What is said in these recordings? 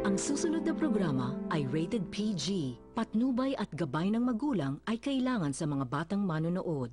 Ang susunod na programa ay rated PG. Patnubay at gabay ng magulang ay kailangan sa mga batang manonood.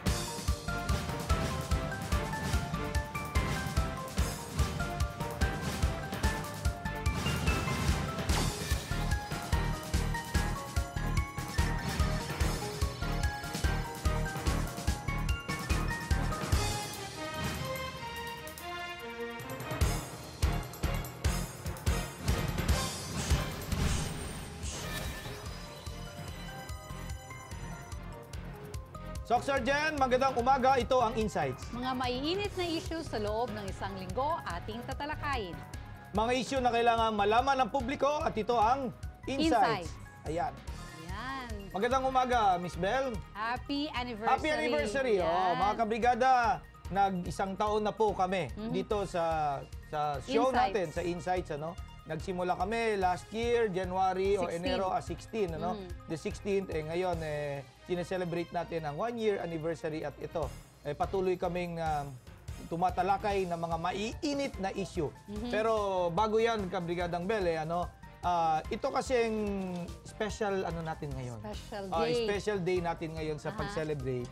Sock Sergeant, magandang umaga. Ito ang Insights. Mga maiinit na issues sa loob ng isang linggo ating tatalakayin. Mga issue na kailangan malaman ng publiko at ito ang Insights. Ayan. Yan. Magandang umaga, Miss Bell. Happy anniversary. Happy anniversary. Yan. Oh, mga kabrigada, nag-isang taon na po kami dito sa show Insights. natin, sa Insights. Ano? Nagsimula kami last year, January o 16. Enero 16. Ano? The 16th, ngayon, sineselebrate natin ang 1-year anniversary at ito, patuloy kaming tumatalakay ng mga maiinit na issue. Pero bago yan, Kabrigadang Bel, ito kasing special natin ngayon. Special day. Special day natin ngayon sa pag-celebrate.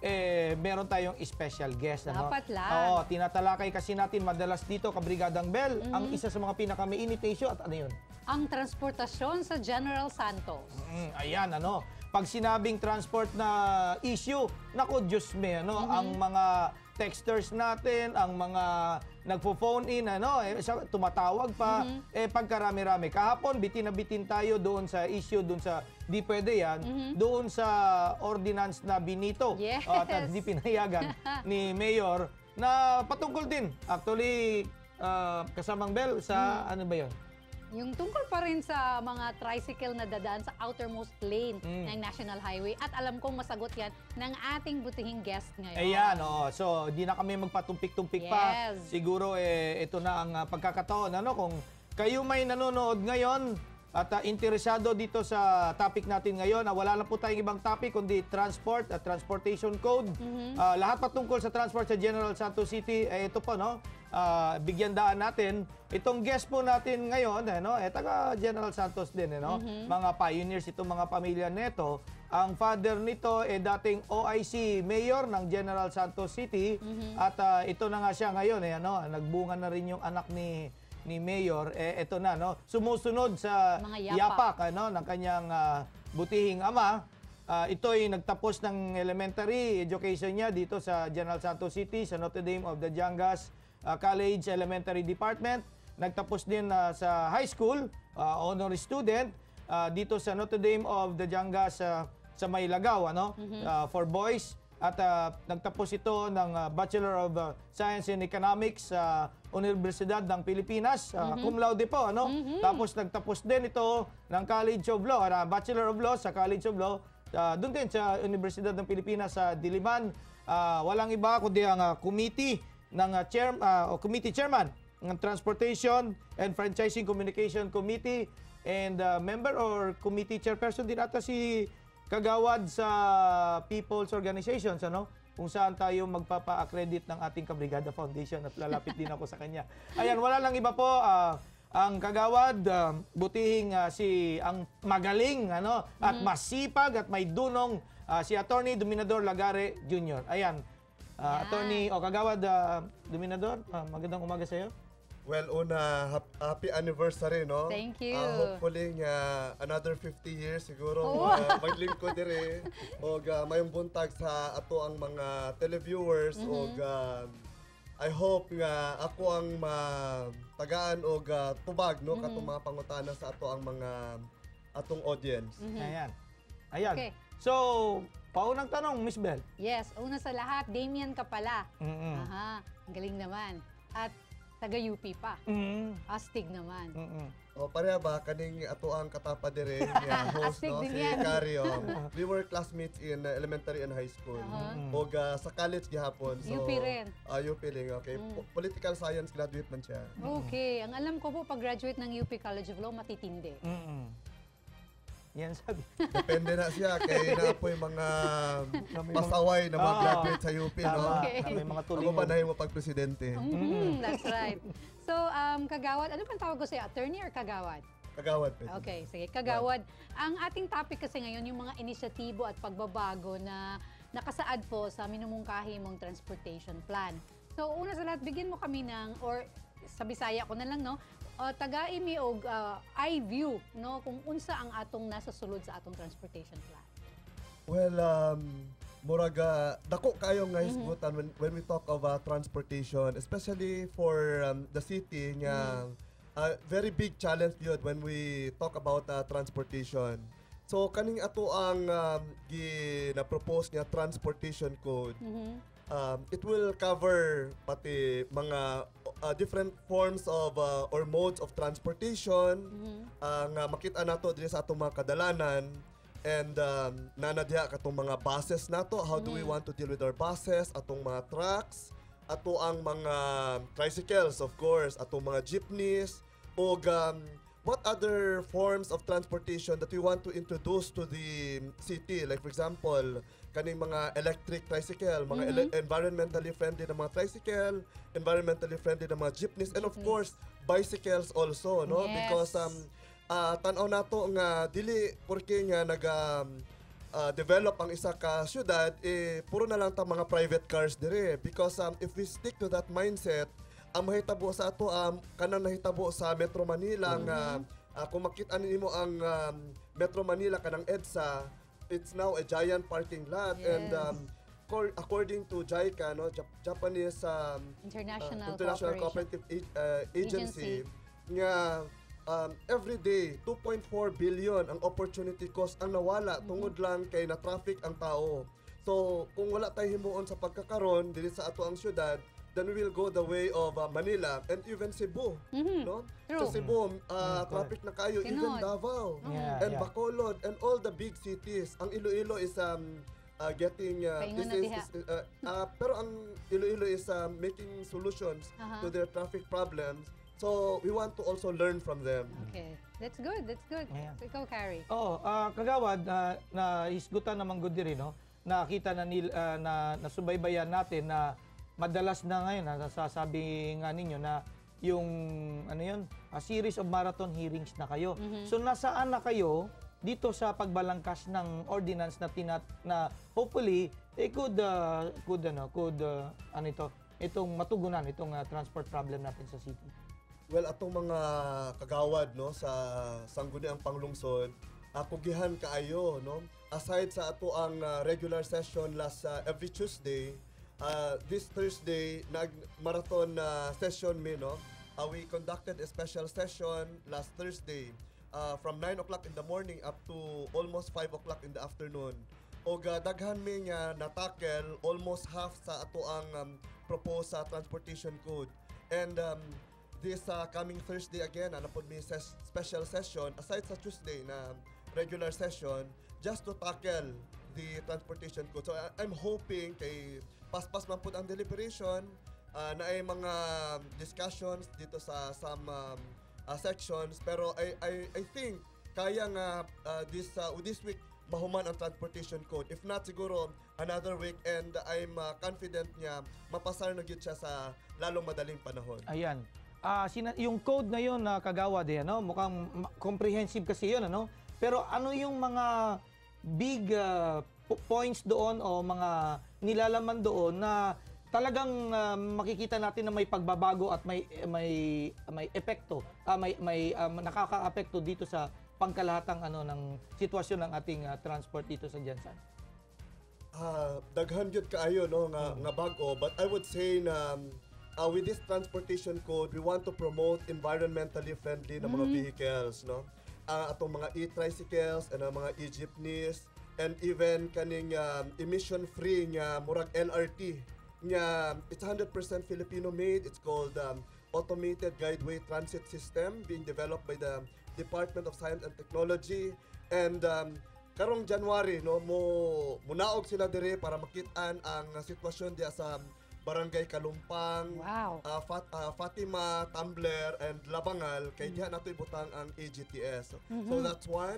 Meron tayong special guest. Dapat lang. Oo, tinatalakay kasi natin madalas dito, Kabrigadang Bel, ang isa sa mga pinaka-mainit na issue at ano yun? Ang transportasyon sa General Santos. Ayan, pag sinabing transport na issue, naku, Diyos me, ang mga texters natin, ang mga nagpo-phone in, tumatawag pa, pagkarami-rami. Kahapon, bitin na bitin tayo doon sa issue, doon sa di pwede yan, doon sa ordinance na binito Yes. at di pinayagan ni Mayor na patungkol din. Actually, kasamang Bell sa ano ba yun? Yung tungkol pa rin sa mga tricycle na dadaan sa outermost lane ng National Highway. At alam kong masagot yan ng ating butihing guest ngayon. Ayan, so di na kami magpatumpik-tumpik pa. Yes. Siguro ito na ang pagkakataon. Kung kayo may nanonood ngayon at interesado dito sa topic natin ngayon, wala na po tayong ibang topic kundi transport at transportation code. Lahat patungkol sa transport sa General Santos City, ito po, bigyan daan natin. Itong guest po natin ngayon, taga General Santos din, mga pioneers itong mga pamilya nito. Ang father nito dating OIC Mayor ng General Santos City at ito na nga siya ngayon, nagbunga na rin yung anak ni Mayor, ito na, sumusunod sa Mga yapak ng kanyang butihing ama. Ito ay nagtapos ng elementary education niya dito sa General Santos City, sa Notre Dame of the Jangas College Elementary Department. Nagtapos din sa high school, honorary student, dito sa Notre Dame of the Jangas sa Maylagaw, for boys. At nagtapos ito ng Bachelor of Science in Economics sa Universidad ng Pilipinas, cum laude po. Tapos nagtapos din ito ng College of Law, Bachelor of Law sa College of Law, doon din sa Universidad ng Pilipinas sa Diliman. Walang iba kundi ang committee ng committee chairman ng Transportation and Franchising Communication Committee and member or committee chairperson din ata si kagawad sa People's Organizations, kung saan tayo magpapa-accredit ng ating Kabrigada Foundation at lalapit din ako sa kanya. Ayan, wala lang iba po, ang kagawad, butihing ang magaling, at masipag at may dunong, si Attorney Dominador Lagare Jr. Ayan, Attorney o kagawad Dominador, magandang umaga sa iyo. Well, happy anniversary, no? Thank you. Hopefully, another 50 years siguro, maglingkod dire. O mayong buntag sa ato ang mga televiewers. O I hope nga ako ang matagaan o tubag, no? Katong mga pangutana sa ato ang mga atong audience. Ayan. Okay. So, paunang tanong, Miss Bell. Yes, una sa lahat, Damian ka pala. Aha, ang galing naman. At taga-UP pa. Astig naman. O pareha ba kaning ato ang katapa dire niya host, Astig no, din si yan. Cario. We were classmates in elementary and high school. O sa college gihapon. So, UP rin. UP rin, okay. Political science graduate man siya. Okay, ang alam ko po, pag-graduate ng UP College of Law, matitindi. Yan sabi. Depende na siya kay na po yung mga May mga- pasaway na mga Oo. graduate sa UP, no? Tama. Okay. May mga Ako tulingon. ba na yung pag-presidente? That's right. So, Kagawad, ano pang tawag ko sa'yo? Attorney or Kagawad? Kagawad, pwede. Okay, sige. Kagawad, ang ating topic kasi ngayon, yung mga inisyatibo at pagbabago na nakasaad po sa minumungkahi mong transportation plan. So, una sa lahat, bigyan mo kami ng, or sa Bisaya ko na lang, no? Taga-imi og I-view, no? Kung unsa ang atong nasa sulod sa atong transportation plan. Well, muraga, dako kayo nga hisgutan when we talk of transportation, especially for the city nga very big challenge yun when we talk about transportation. So kaning ato ang gina-propose nga transportation code. It will cover pati mga different forms of or modes of transportation nga makita nato diri sa atong mga kadalanan. And nanadya katong mga buses nato, how do we want to deal with our buses, atong mga trucks, ato ang mga tricycles of course, atong mga jeepneys, o what other forms of transportation that we want to introduce to the city. Like for example, kaning mga electric tricycle, mga environmentally friendly na mga tricycle, environmentally friendly na mga jeepneys, and of course, bicycles also, no? Yes. Because tanaw nato nga dili porke nga develop ang isa ka syudad puro na lang ta mga private cars dire, because if we stick to that mindset, ang mahitabo sa ato kanang nahitabo sa Metro Manila nga kung makita nimo ang Metro Manila kanang EDSA, it's now a giant parking lot. Yes. And according to JICA, no, Japanese International Cooperative Agency, nga every day 2.4 billion ang opportunity cost ang nawala tungod lang kay na traffic ang tao. So kung wala tay himuon sa pagkakaron dili sa ato ang syudad, then we will go the way of Manila and even Cebu, no? True. Sa Cebu traffic na kayo, even Tinod. Davao Yeah, and yeah. Bacolod and all the big cities. Ang Iloilo is getting Paingon na diha. pero ang Iloilo is making solutions to their traffic problems. So we want to also learn from them. Okay. That's good. That's good. Yeah. So, ikaw, Carrie. Oo, Kagawad, na hisgutan naman good diri, no? Nakita na na nasubaybayan natin na madalas na ngayon nasasabi nga ninyo na yung ano yun, a series of marathon hearings na kayo. So nasaan na kayo dito sa pagbalangkas ng ordinance na hopefully could itong matugunan itong transport problem natin sa city. Well, atong mga kagawad no sa sangguniang panglungsod, kugihan kaayo no. Aside sa ato ang regular session last every Tuesday, this Thursday nag marathon session mi no. We conducted a special session last Thursday from 9 o'clock in the morning up to almost 5 o'clock in the afternoon. Og daghan mi nga natakel almost half sa ato ang proposed transportation code. And this coming Thursday again, po mi special session aside sa Tuesday na regular session just to tackle the transportation code. So I'm hoping kay paspas man pud ang deliberation, na ay mga discussions dito sa some sections, pero I think kaya nga this week mahuman ang transportation code. If not, siguro another week, and I'm confident niya mapasar na gyud siya sa lalong madaling panahon. Ayan. Yung code na yun na Kagawad ano, mukhang comprehensive kasi yun ano. Pero ano yung mga big points doon o mga nilalaman doon na talagang makikita natin na may pagbabago at may epekto, may nakaka-apekto dito sa pangkalahatang ng sitwasyon ng ating transport dito sa Jansan? Daghan gyud kaayo no nga bag-o, but I would say na with this transportation code, we want to promote environmentally friendly na mga vehicles, no? Atong mga e-tricycles and mga e-jeepneys, and even kaning emission-free nga murag LRT nga it's 100% Filipino made. It's called Automated Guideway Transit System, being developed by the Department of Science and Technology. And karong January no munaog sila dire para makitaan ang sitwasyon diya sa Barangay Kalumpang, Wow. Fatima, Tumbler, and Labangal, kay diha nato ibutang ang AGTS. So that's one.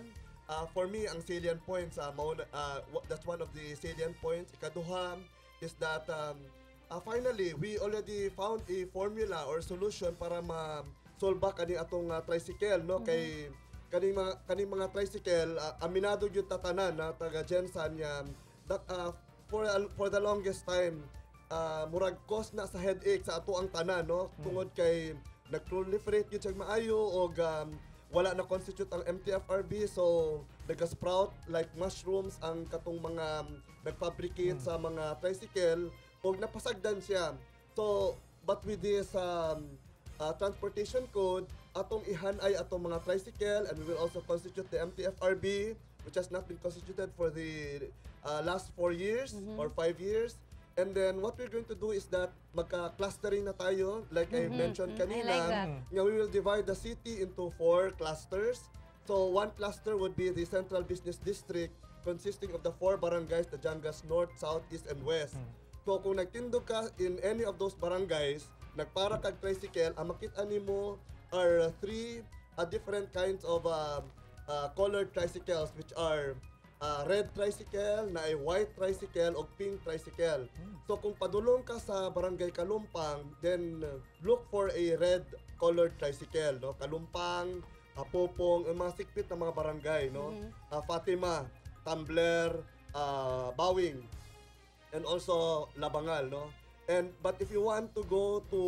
for me, ang salient points, that's one of the salient points. Ikaduha is that finally, we already found a formula or solution para ma-solve kani atong tricycle, no? Kay kaning mga tricycle, aminado gyud tatanan na taga Gensan yan, that, for the longest time, murag cause na sa headache sa ato ang tanan, no? Tungod kay nag-proliferate yun siyang maayo o wala na constitute ang MTFRB, so nag-sprout like mushrooms ang katong mga nag-fabricate sa mga tricycle o napasagdan siya. So, but with this transportation code, atong ihanay atong mga tricycle, and we will also constitute the MTFRB, which has not been constituted for the last 4 years or 5 years. And then what we're going to do is that magka-clustering na tayo, like I mentioned kanina. I like that. We will divide the city into 4 clusters. So one cluster would be the Central Business District, consisting of the 4 barangays, the Jangas North, South, East, and West. So kung nagtindog ka in any of those barangays, nagpara kag tricycle, ang makita nimo are 3 different kinds of colored tricycles, which are red tricycle, na ay white tricycle o pink tricycle. So kung padulong ka sa barangay Kalumpang, then look for a red colored tricycle, no? Kalumpang, Apopong, ang mga sikpit na mga barangay, no? Fatima, Tumbler, Bawing, and also Labangal, no? But if you want to go to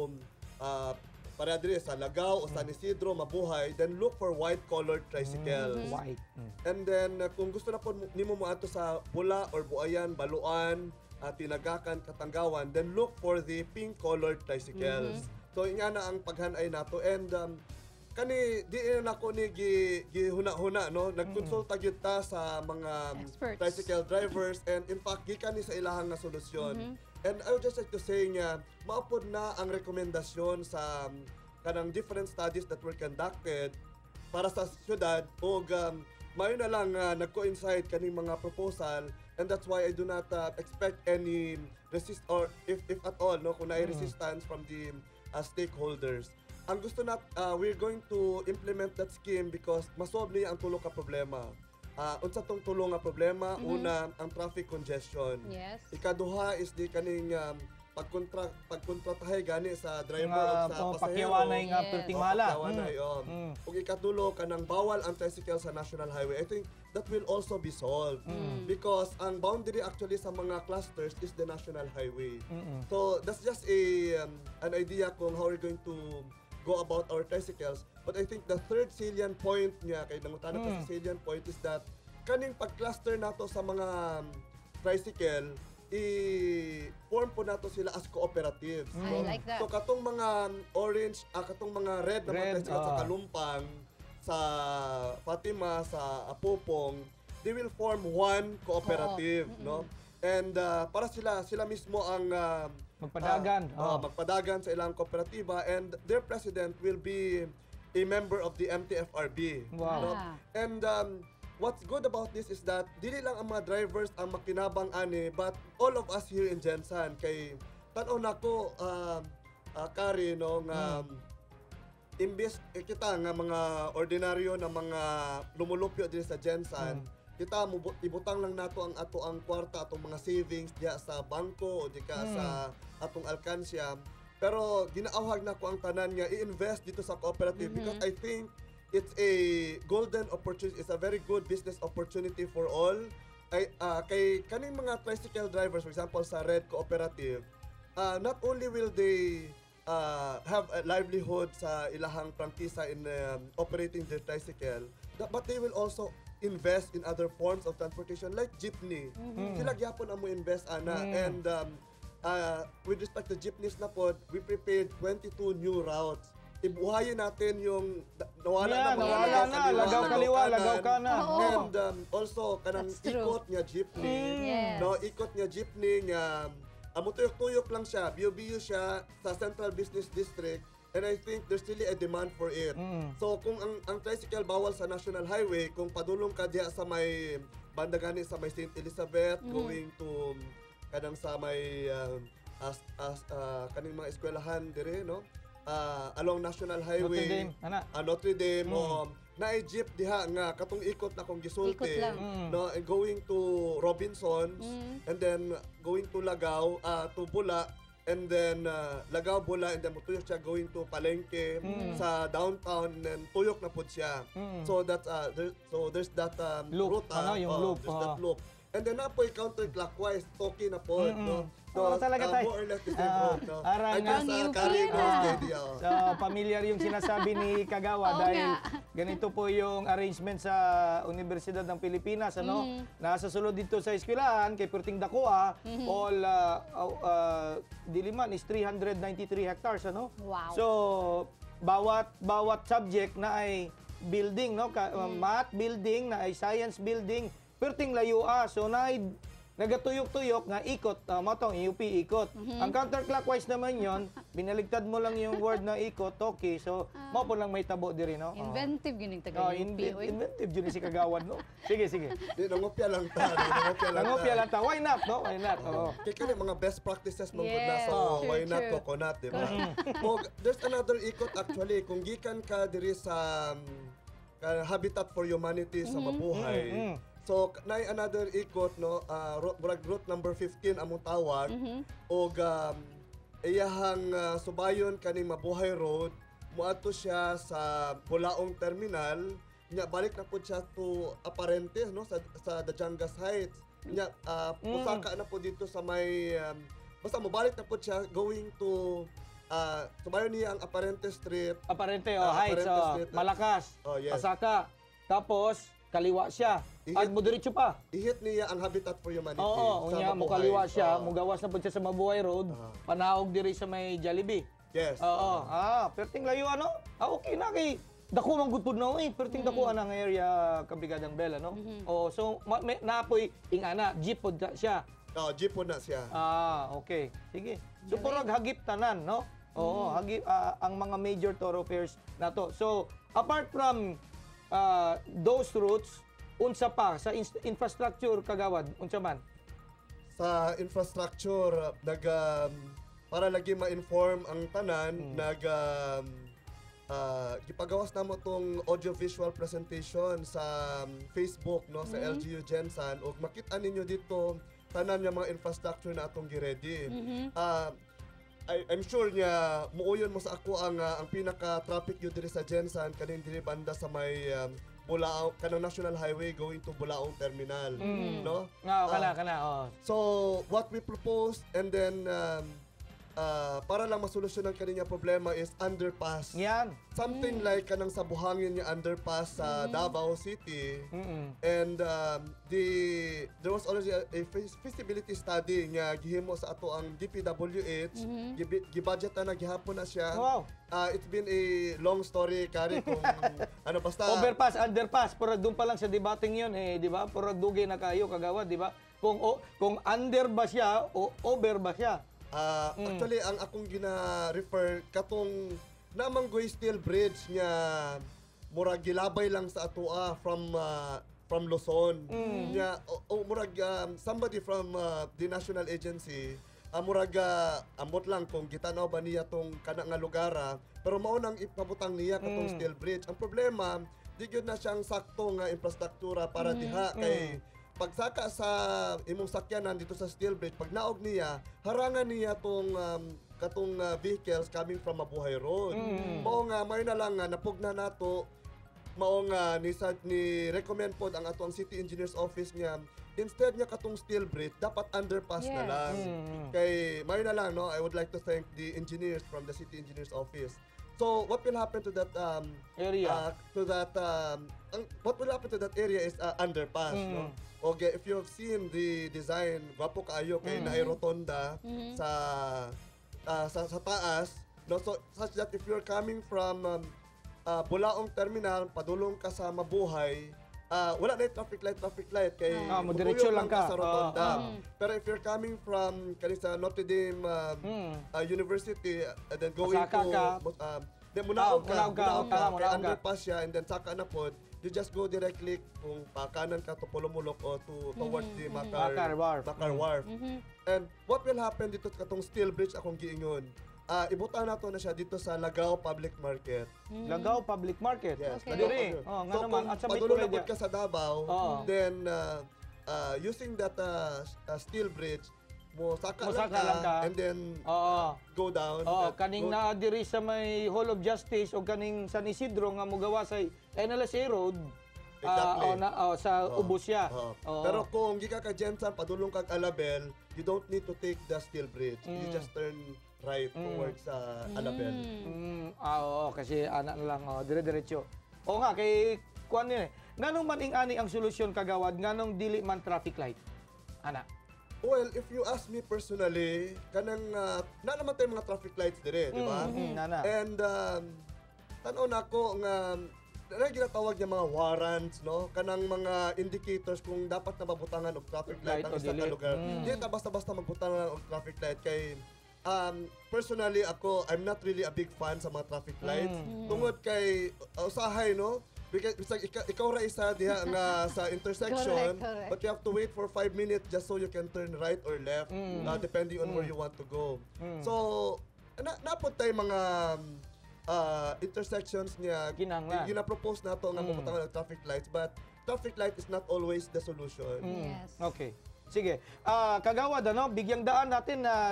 para dire sa Lagao o San Isidro, Mabuhay, then look for white-colored tricycles. White. And then, kung gusto na po nimo mo ato sa Bula or Buayan, Baluan, Tinagakan, Katanggawan, then look for the pink-colored tricycles. So, nga na ang paghanay nato. And kani, di na ako ni gihuna-huna, no? Nagkonsulta gyud ta sa mga Experts. tricycle drivers, and in fact, gikan ni sa ilahang na solusyon. And I would just like to say nga, maapod na ang rekomendasyon sa kanang different studies that were conducted para sa syudad o mayo na lang nagko-inside kaning mga proposal, and that's why I do not expect any resist or if at all, no, kung naay resistance from the stakeholders. Ang gusto we're going to implement that scheme because masolve niya ang tulo ka problema. Unsa tong tulo nga problema? Una, ang traffic congestion. Yes. Ikaduha is di kaning pagkontratahay gani sa driver Nga, o sa pasahero. pakyawanay nga Yes. pertingmala. Pakyawanay, Ug ikatulo kanang bawal ang tricycle sa national highway. I think that will also be solved because ang boundary actually sa mga clusters is the national highway. So that's just an idea kung how we're going to go about our tricycles. But I think the third salient point niya, kay nangutana pa sa salient point, is that kaning pag-cluster nato sa mga tricycle, i-form po nato sila as cooperatives. I like that. So katong mga orange, katong mga red na mga tricycle sa Kalumpang, sa Fatima, sa Apopong, they will form one cooperative, no? And para sila mismo ang Magpadagan. magpadagan sa ilang kooperatiba, and their president will be a member of the MTFRB. Wow. No? And what's good about this is that dili lang ang mga drivers ang makinabang ani, but all of us here in Gensan, kay tan-aw nako Kari, no, nga imbes kita nga mga ordinaryo na mga lumulupyo din sa Gensan, kita ibutang lang nato ang kwarta, atong mga savings diya sa bangko o di ka sa atong alkansya. Pero ginaawhag na ko ang tanan nga i-invest dito sa cooperative because I think it's a golden opportunity, it's a very good business opportunity for all. Kay kaning mga tricycle drivers, for example sa Red Cooperative, not only will they have a livelihood sa ilahang prangkisa in operating their tricycle, but they will also invest in other forms of transportation like jeepney. Sila gyapon ang mo invest ana. And with respect to jeepneys na po, we prepared 22 new routes. Ibuhayin natin yung nawala na Lagaw kanan. And also kanang That's true. ikot nga jeepney. Yes. No, ikot nga jeepney nga tuyok-tuyok lang siya, biyo-biyo siya sa Central Business District, and I think there's really a demand for it. So kung ang tricycle bawal sa National Highway, kung padulong ka diya sa may banda gani sa may St. Elizabeth, going to kanang sa may kaning mga eskwelahan dire, no? along National Notre Highway, Dame, ana. Notre Dame, naay jeep diha nga katong ikot na kong gisulti, Ikot lang. no, and going to Robinsons, and then going to Lagaw, to Bula, and then Lagaw, Bula, and then mutuyok siya going to Palengke sa downtown, and then tuyok na pud siya. So that's there's that Loop, route, ano, yung loop, there's that loop. And then napoy counterclockwise, toki na po, no? Oo, talaga tayo. More or less the same route, no? Arang I guess ang UP carry na. goes steady, So, familiar yung sinasabi ni Kagawa Oo dahil nga. ganito po yung arrangement sa Universidad ng Pilipinas, ano? Nasa sulod dito sa eskwelahan kay Perting Dakua, all Diliman is 393 hectares, ano? Wow. So, bawat subject na ay building, no? Math building, na ay science building, Perting layua. So, nagatuyok-tuyok nga ikot, matong UP ikot. Ang counterclockwise naman yon, binaligtad mo lang yung word na ikot, okay. So, mo po lang may tabo diri, no? Inventive gining taga UP. Inventive yun si Kagawad, no? Sige, sige. Di, nangopya lang ta. Nangopya lang Langopya lang ta. Why not, no? Why not? Oo. Kaya kaya mga best practices mong Yes, na so true, why not true. coconut, di ba? O, there's another ikot actually. Kung gikan ka diri sa Habitat for Humanity sa Mabuhay, so, naay another ikot, no, route number 15 among tawag, o iyahang subayon kaning Mabuhay Road, muadto siya sa Bulaong Terminal, nya balik na po siya to Aparentes, no, sa Dajangas Heights. Nya, pusaka na po dito sa may, basta mabalik na po siya going to, subayon niya ang Aparentes Street, Aparente, Aparente heights, Street. Malakas, Oh, yes. Pasaka. Tapos, kaliwa siya. At mo diretso pa. ihit niya ang Habitat for Humanity. Oo, sa unya mo Mabuhay. kaliwa siya, Oo. mugawas na po siya sa Mabuhay Road, panaog diri sa may Jollibee. Yes. Oo. Perting layo ano? Okay na kay dako man gud pud na perting dako anang area Kabigadang Bell, ano? Oo, so naapoy ingana jeep pod siya. Jeep po na siya. Okay. Sige. So purag hagip tanan, no? Oo, hagip ang mga major thoroughfares nato. So, apart from those routes, unsa pa sa infrastructure Kagawad, unsa man? Sa infrastructure, para lagi ma-inform ang tanan, gipagawas na mo tong audio-visual presentation sa Facebook, no, sa LGU Gensan, ug makita ninyo dito tanan nga mga infrastructure na atong gi-ready. I'm sure nga muuyon mo sa ako ang pinaka-traffic yun diri sa Gensan kaning diri banda sa may Bulaong kanang National Highway going to Bulaong Terminal, no? Kana. So what we propose, and then para lang masolusyonan kaniya problema is underpass. Yan. Something like kanang sa buhangin nga underpass sa Davao City. And there was already a feasibility study nga gihimo sa ato ang DPWH. Gibudget na gihapon na siya. Wow. It's been a long story kari kung ano basta Overpass, underpass, purag doon pa lang sa debating yun, di ba? Purag dugay na kayo, Kagawad, di ba? Kung under ba siya o over ba siya? Actually, ang akong gina-refer katong namanggoy steel bridge nga murag gilabay lang sa atoa from Luzon. Nya murag somebody from the national agency murag ambot lang kung gitanaw ba niya tong kana nga lugara, pero mao nang ipabutang niya katong steel bridge. Ang problema, di gyud na siyang sakto nga infrastruktura para diha kay pagsaka sa imong sakyanan dito sa steel bridge, pag naog niya, harangan niya tong katong vehicles coming from Mabuhay Road. Mao nga may na lang nga napugna nato, mao nga ni recommend pod ang ato ang City Engineers Office nga instead nga katong steel bridge dapat underpass na lang. Kay may na lang, no, I would like to thank the engineers from the City Engineers Office. So what will happen to that Area. What will happen to that area is underpass, no? Okay, if you have seen the design, gwapo kaayo kay naay rotonda sa taas, no? So such that if you're coming from Bulaong Terminal padulong ka sa Mabuhay, wala na traffic light kay diretso lang ka sa rotonda. Pero if you're coming from kanisa Notre Dame University and then going Pasaka to then munaog ka munaog ka. underpass siya, and then saka na pod you just go directly kung pakanan ka to Pulumulok o towards the Makar Wharf. Wharf. And what will happen dito katong steel bridge akong giingon, ibutang nato na siya dito sa Lagao Public Market. Lagao Public Market. Yes, Okay. Lagao Diri. Public. Oh, nga So naman. kung At sa may padulong tulay na diya. ka sa Davao, Oo. then using that steel bridge, Mosaka Mosaka lang ka. and then Oo. go down. Oo, kaning naa diri sa may Hall of Justice o kaning San Isidro nga mogawa sa NLSA Road. Exactly. Sa Oo. ubos siya. Oo. Oo. Pero kung gika ka Jensan, padulong kag Alabel, you don't need to take the steel bridge. You just turn right towards Alabel. Oo, kasi ana na lang, dire-diretso. O nga, kay kuan ni. Nganong man ing-ani ang solusyon kagawad, nganong dili man traffic light? Ana. Well, if you ask me personally, kanang na naman tayo mga traffic lights dire, di ba? Nana. And tanaw na ko nga na ginatawag niya mga warrants, no? Kanang mga indicators kung dapat na mabutangan og traffic light Light ang o isa ka dili. lugar. Di ta basta-basta magbutangan og traffic light kay personally ako, I'm not really a big fan sa mga traffic lights. Tungod kay usahay, no? Because ikaw ra isa diha nga sa intersection, Correct. but you have to wait for 5 minutes just so you can turn right or left, depending on where you want to go. So, napod tayo mga intersections niya, Kinahanglan. gina-propose na to nga mabutangan ng traffic lights, but traffic light is not always the solution. Yes. Okay. Sige. Kagawad, bigyan daan natin na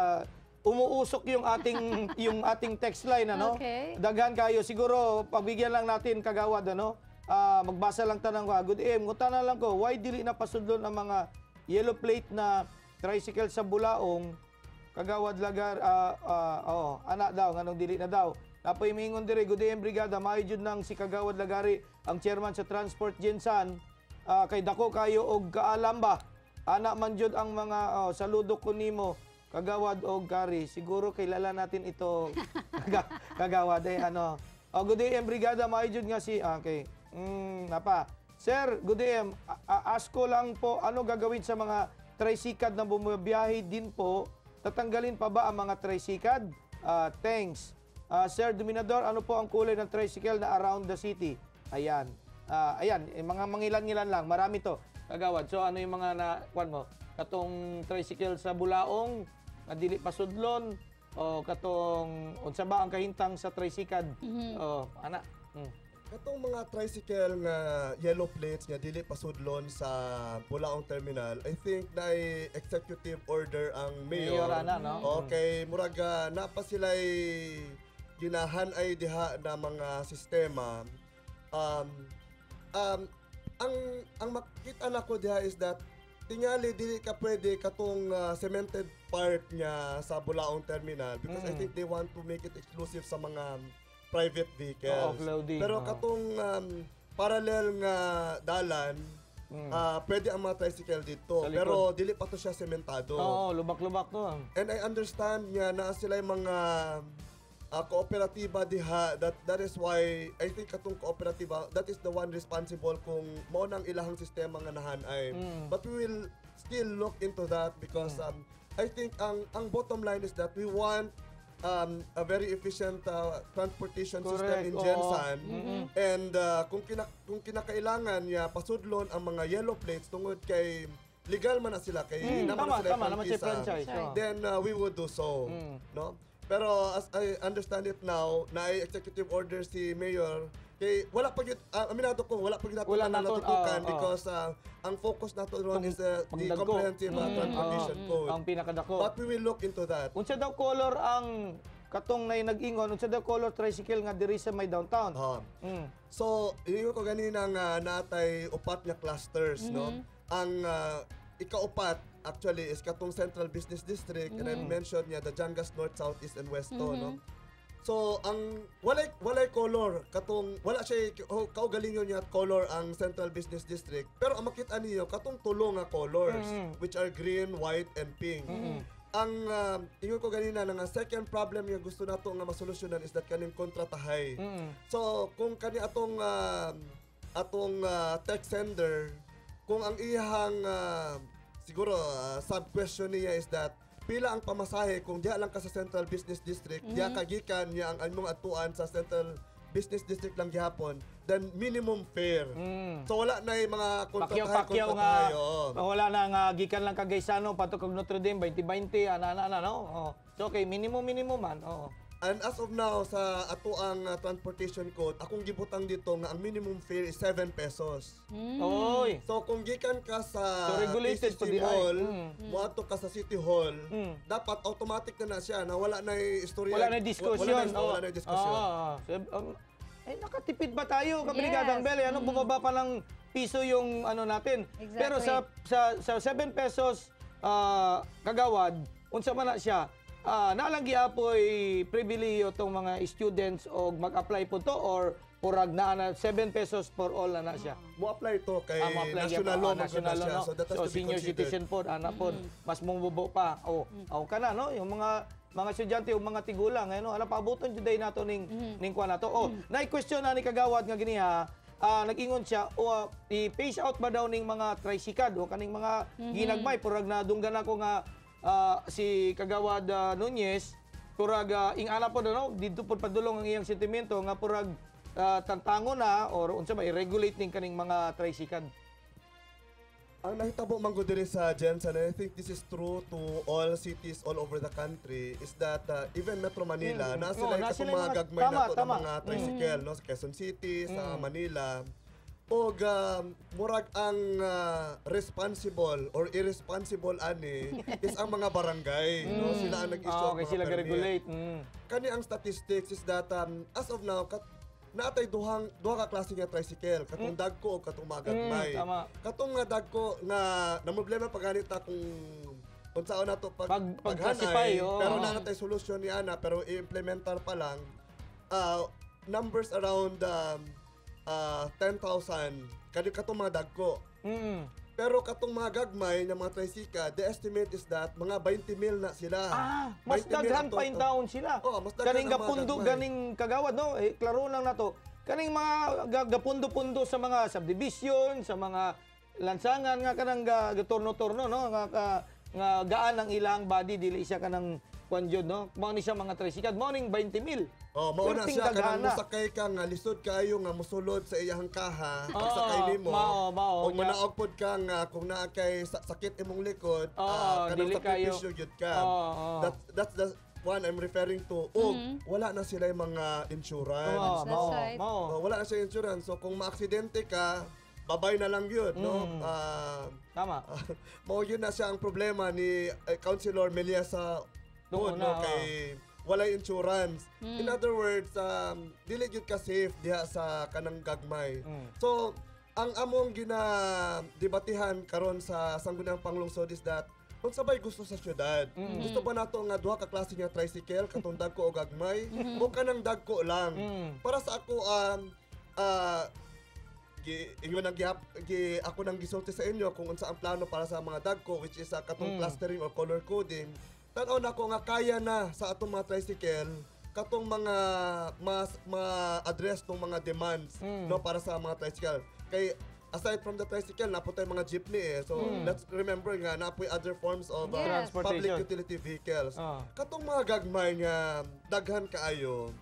umuusok yung ating text line, Okay. Daghan kayo siguro pagbigyan lang natin kagawad, magbasa lang tanang ko. Good evening. Ngutana lang ko, why dili na pasudlon ang mga yellow plate na tricycle sa Bulaong? Kagawad lagar anak daw nganong dili na daw. Napoy mingon dire, good evening brigada, maayo jud nang si Kagawad Lagari ang chairman sa Transport Gensan. Kay dako kayo og kaalam ba? Ana man jud ang mga saludo ko nimo Kagawad og Kari. Siguro kilala natin ito Kagawad good evening brigada, maayo jud nga si okay. Napa. Sir, good evening. Ask ko lang po, ano gagawin sa mga tricycad na bumabiyahe din po? Tatanggalin pa ba ang mga tricycad? Thanks. Sir Dominador, ano po ang kulay ng tricycle na around the city? Ayan. Mga mangilan-ngilan lang. Marami to. Kagawad. So ano yung mga kuan mo? Katong tricycle sa Bulaong, na dili pasudlon, o katong unsa ba ang kahintang sa tricycad? Ana. Katong mga tricycle nga yellow plates nga dili pasudlon sa Bulaong Terminal, I think na executive order ang mayor. Ana, no? Okay, muraga na pa sila'y ginahan ay diha na mga sistema. Ang makita na ko diha is that tingali dili ka pwede katong cemented part niya sa Bulaong Terminal because I think they want to make it exclusive sa mga private vehicles. Offloading. Pero katong parallel nga dalan, pwede ang mga tricycle dito. Sa likod. Pero dili pa to siya sementado. Oo, lubak-lubak to. And I understand nga na sila yung mga kooperatiba diha. That is why I think katong kooperatiba, that is the one responsible kung mao nang ilahang sistema nga nahanay. But we will still look into that because I think ang bottom line is that we want a very efficient transportation system in Gensan. And kung kinakailangan niya pasudlon ang mga yellow plates tungod kay legal man na sila kay naman na sila Tama, naman siya franchise. then we would do so, no? Pero as I understand it now, na executive order si Mayor, kay wala pa gyud aminado ko wala pa gyud Wala nato naton, natutukan oo. because ang focus nato ron is the pagdagko. comprehensive transportation code. Ang pinakadako. But we will look into that. Unsa daw color ang katong nay nag-ingon, unsa daw color tricycle nga diri sa may downtown? So, yun ko ganina nga natay upat nga clusters, no? Ang ikaupat actually is katong Central Business District and I mentioned niya the Jangas North, South, East and West to, no? So, ang walay color katong wala siya kaugalingon niya color ang Central Business District, pero ang makita niyo katong tulo nga colors which are green, white and pink. Ang ingon ko ganina nga second problem nga gusto nato nga masolusyonan is that kaning kontratahay. So kung kani atong tech sender, kung ang iyang siguro sub-question niya is that pila ang pamasahe kung diha lang ka sa Central Business District, diha kagikan niya ang imong atuan sa Central Business District lang gihapon, then minimum fare. So wala na yung mga Pakyaw nga, wala na nga gikan lang kag Gaisano pato kag Notre Dame 2020 ana no. So, okay, minimum man. Oo. And as of now, sa ato ang transportation code, akong gibutang dito nga ang minimum fare is 7 pesos. Oy. So kung gikan ka sa So, regulated TCC po di ay. Mall, moadto ka sa City Hall, dapat automatic na siya na wala na istorya. Wala na discussion. Wala na discussion. Nakatipid ba tayo, Kabrigadang Yes. Bel? Ano, bumaba pa ng piso yung ano natin. Exactly. Pero sa 7 pesos kagawad, unsa man na siya, nalang giapoy pribiliyo tong mga students og mag-apply po to or purag na 7 pesos for all na siya. Mo apply to kay Ma-apply national law man national siya. law, no? So that has So to be senior considered. citizen po, anak po, mas mumubo pa. Aw ka na, no? Yung mga estudyante, yung mga tigulang, ano, pabuton jud day nato ning kuan nato. Na-question na ni kagawad nga giniha, nag-ingon siya, i-phase out ba daw ning mga tricycad o kaning mga ginagmay purag na dunggan ako nga si kagawad Nunez purag ingana po no dito po padulong ang iyang sentimento nga purag tantango na or unsa ba i-regulate ning kaning mga tricycad. Ang nahitabo man gud diri sa Jensen, and I think this is true to all cities all over the country, is that even Metro Manila, na sila na katong sila mga mga- gagmay tama, na to ng tama. mga tricycle, no? Sa Quezon City, sa Manila. Og murag ang responsible or irresponsible ani is ang mga barangay, no? Sila ang nag-issue Okay, ng mga sila permit. regulate. Kani ang statistics is that as of now natay duha ka klase nga tricycle, katong dagko o katong mga gagmay. Tama. Katong nga dagko nga na problema pagani ta kung unsaon nato Pag-classify, oo. pero na natay solusyon ni ana pero i-implementar pa lang numbers around 10,000 kani katong mga dagko. Pero katong mga gagmay nga mga tricycle, the estimate is that mga 20,000 na sila. Mas 20,000 daghan ang pa in total. town sila. Oo, mas daghan Kaning ang mga gapundo, gagmay. ganing kagawad, no? Klaro lang na to. Kaning mga gapundo-pundo sa mga subdivision, sa mga lansangan nga kanang gaturno-turno, no? Nga gaan ang ilang body dili siya kanang kwan jud, no? Mao ni siya mga tricycle, mao ning 20,000. Oh, mauna Perting siya kanang dagana. musakay ka nga lisod kaayo nga mosulod sa iyang kaha Oo, pagsakay nimo. mao, Og nya. manaog pod ka nga kung naa kay sakit imong likod, Oo, kanang dili kayo. sakripisyo gyud ka. Oo. That's the one I'm referring to. Og wala na sila yung mga insurance. That's Mao, right. mao. Wala na siya insurance. So kung maaksidente ka, babay na lang yun, no? Tama. Mao yun na siya ang problema ni Councilor Meliasa Doon Hood, na, no? Kay walay insurance. In other words, dili gyud ka safe diha sa kanang gagmay. So, ang among ginadebatihan karon sa Sangguniang Panglungsod is that kung sabay gusto sa syudad, gusto ba nato nga duha ka klase nga tricycle, katong dagko o gagmay, o kanang dagko lang. Para sa ako, ako nang gisulti sa inyo kung unsa ang plano para sa mga dagko, which is katong clustering or color coding. Tanaw na ko nga kaya na sa atong mga tricycle katong mga ma-address tong mga demands no para sa mga tricycle. Kay aside from the tricycle, naputay mga jeepney eh. So let's remember nga napoy other forms of Yes. public Transportation. utility vehicles. Ah. Katong mga gagmay nga daghan kaayo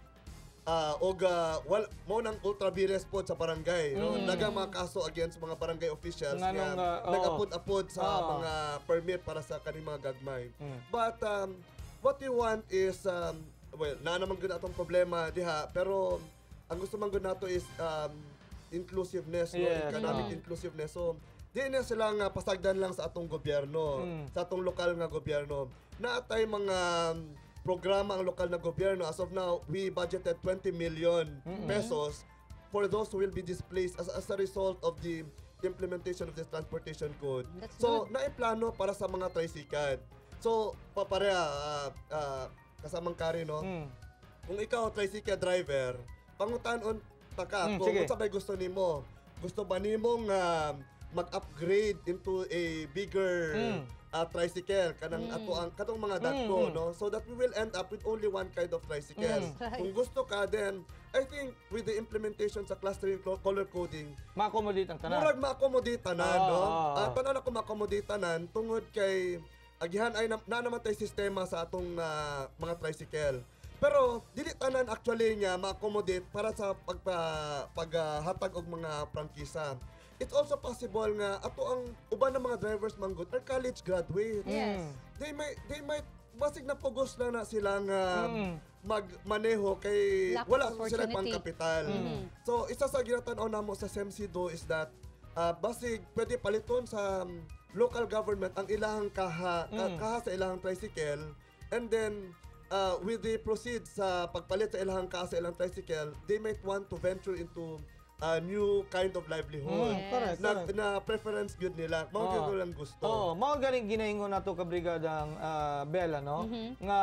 mo nang ultra vires pod sa barangay, no? Daghang mga kaso against mga barangay officials Nga nga nung, oo. nag-apod-apod sa Oo. mga permit para sa kaning mga gagmay. But what we want is well, na naman gud atong problema diha, pero ang gusto man gud nato is inclusiveness, no? Yes, Economic inclusiveness. So di na sila nga pasagdan lang sa atong gobyerno, sa atong lokal nga gobyerno. Naatay mga programa ang lokal na gobyerno. As of now, we budgeted 20 million pesos for those who will be displaced as a result of the implementation of this transportation code. That's So, naiplano para sa mga tricycad. So, papareha, kasamang kari, no? Kung ikaw, tricycle driver, pangutanon ta ka, kung sige. sabay gusto nimo. Gusto ba nimong mag-upgrade into a bigger tricycle kanang ato ang katong mga dagko, no, so that we will end up with only one kind of tricycle. Right. Kung gusto ka, then I think with the implementation sa clustering color coding, Ma-accommodate ang tanan. murag ma-accommodate tanan, no? Oo. Tanan ako ma-accommodate tanan tungod kay agihan ay na naman tay sistema sa atong mga tricycle. Pero dili tanan actually nga ma-accommodate para sa paghatag og mga prangkisa. It's also possible nga ato ang uban ng mga drivers manggod are college graduates. Yes. They might basig na pugos na silang magmaneho kay Lack of wala sila pang opportunity. kapital. So isa sa ginatanaw namo sa SEMSIDO is that basig pwede paliton sa local government ang ilang kaha sa ilang tricycle, and then with the proceeds sa pagpalit sa ilang kaha sa ilang tricycle, they might want to venture into a new kind of livelihood. Yes. Correct, correct. Na preference good nila. Mao gyud lang gusto. Mao galing ginaingon nato ka brigadang Bella, no? Nga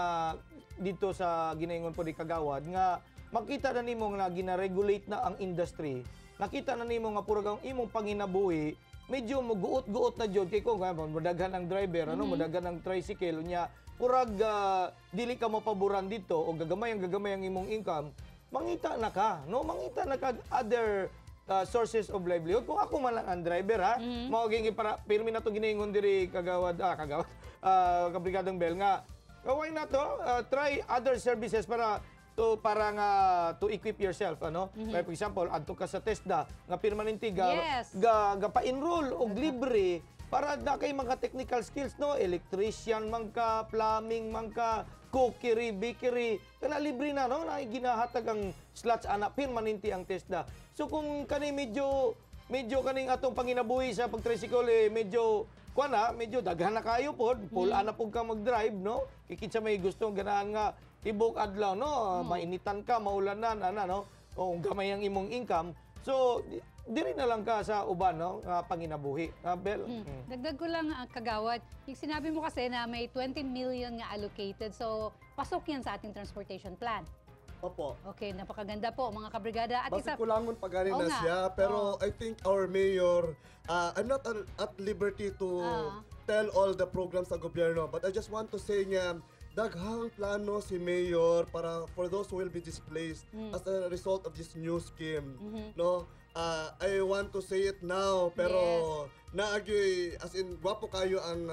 dito sa ginaingon po di kagawad nga makita na nimo nga gina-regulate na ang industry. Nakita na nimo nga purag ang imong panginabuhi medyo muguot-guot na jud kay kung madaghan ang driver, ano, madaghan ang tricycle nya purag dili ka mapaboran dito o gagamay ang imong income. Mangita na ka, no? Mangita na ka other sources of livelihood. Kung ako man lang ang driver, ha? Mauging para pirmi na to ginaingon diri kagawad kabrigadang Bell nga. Why not to try other services para nga to equip yourself, ano? For example, adto ka sa TESDA nga permanente Yes. ga pa-enroll og libre para na kay mga technical skills, no? Electrician man ka, plumbing man ka, cookery, bakery, kana libre na, no? Na ginahatag ang slots ana permanente ang TESDA. So kung kani medyo kaning atong panginabuhi sa pagtricycle medyo medyo daghan na kayo pod, full ana pud ka mag-drive, no? Kikitsa may gusto ganahan nga tibok adlaw, no? Mainitan ka, maulanan, no? O gamay ang imong income. So diri na lang ka sa uban, no? Panginabuhi. Bel. Dagdag ko lang kagawad, yung sinabi mo kasi na may 20 million nga allocated, so pasok yan sa ating transportation plan. Opo. Okay, napakaganda po mga kabrigada. At Basta kulangon pa gani Oo na nga. siya, pero I think our mayor, I'm not at liberty to tell all the programs sa gobyerno, but I just want to say niya, daghang plano si mayor para for those who will be displaced as a result of this new scheme. No? I want to say it now, pero naagyoy, as in, gwapo kayo ang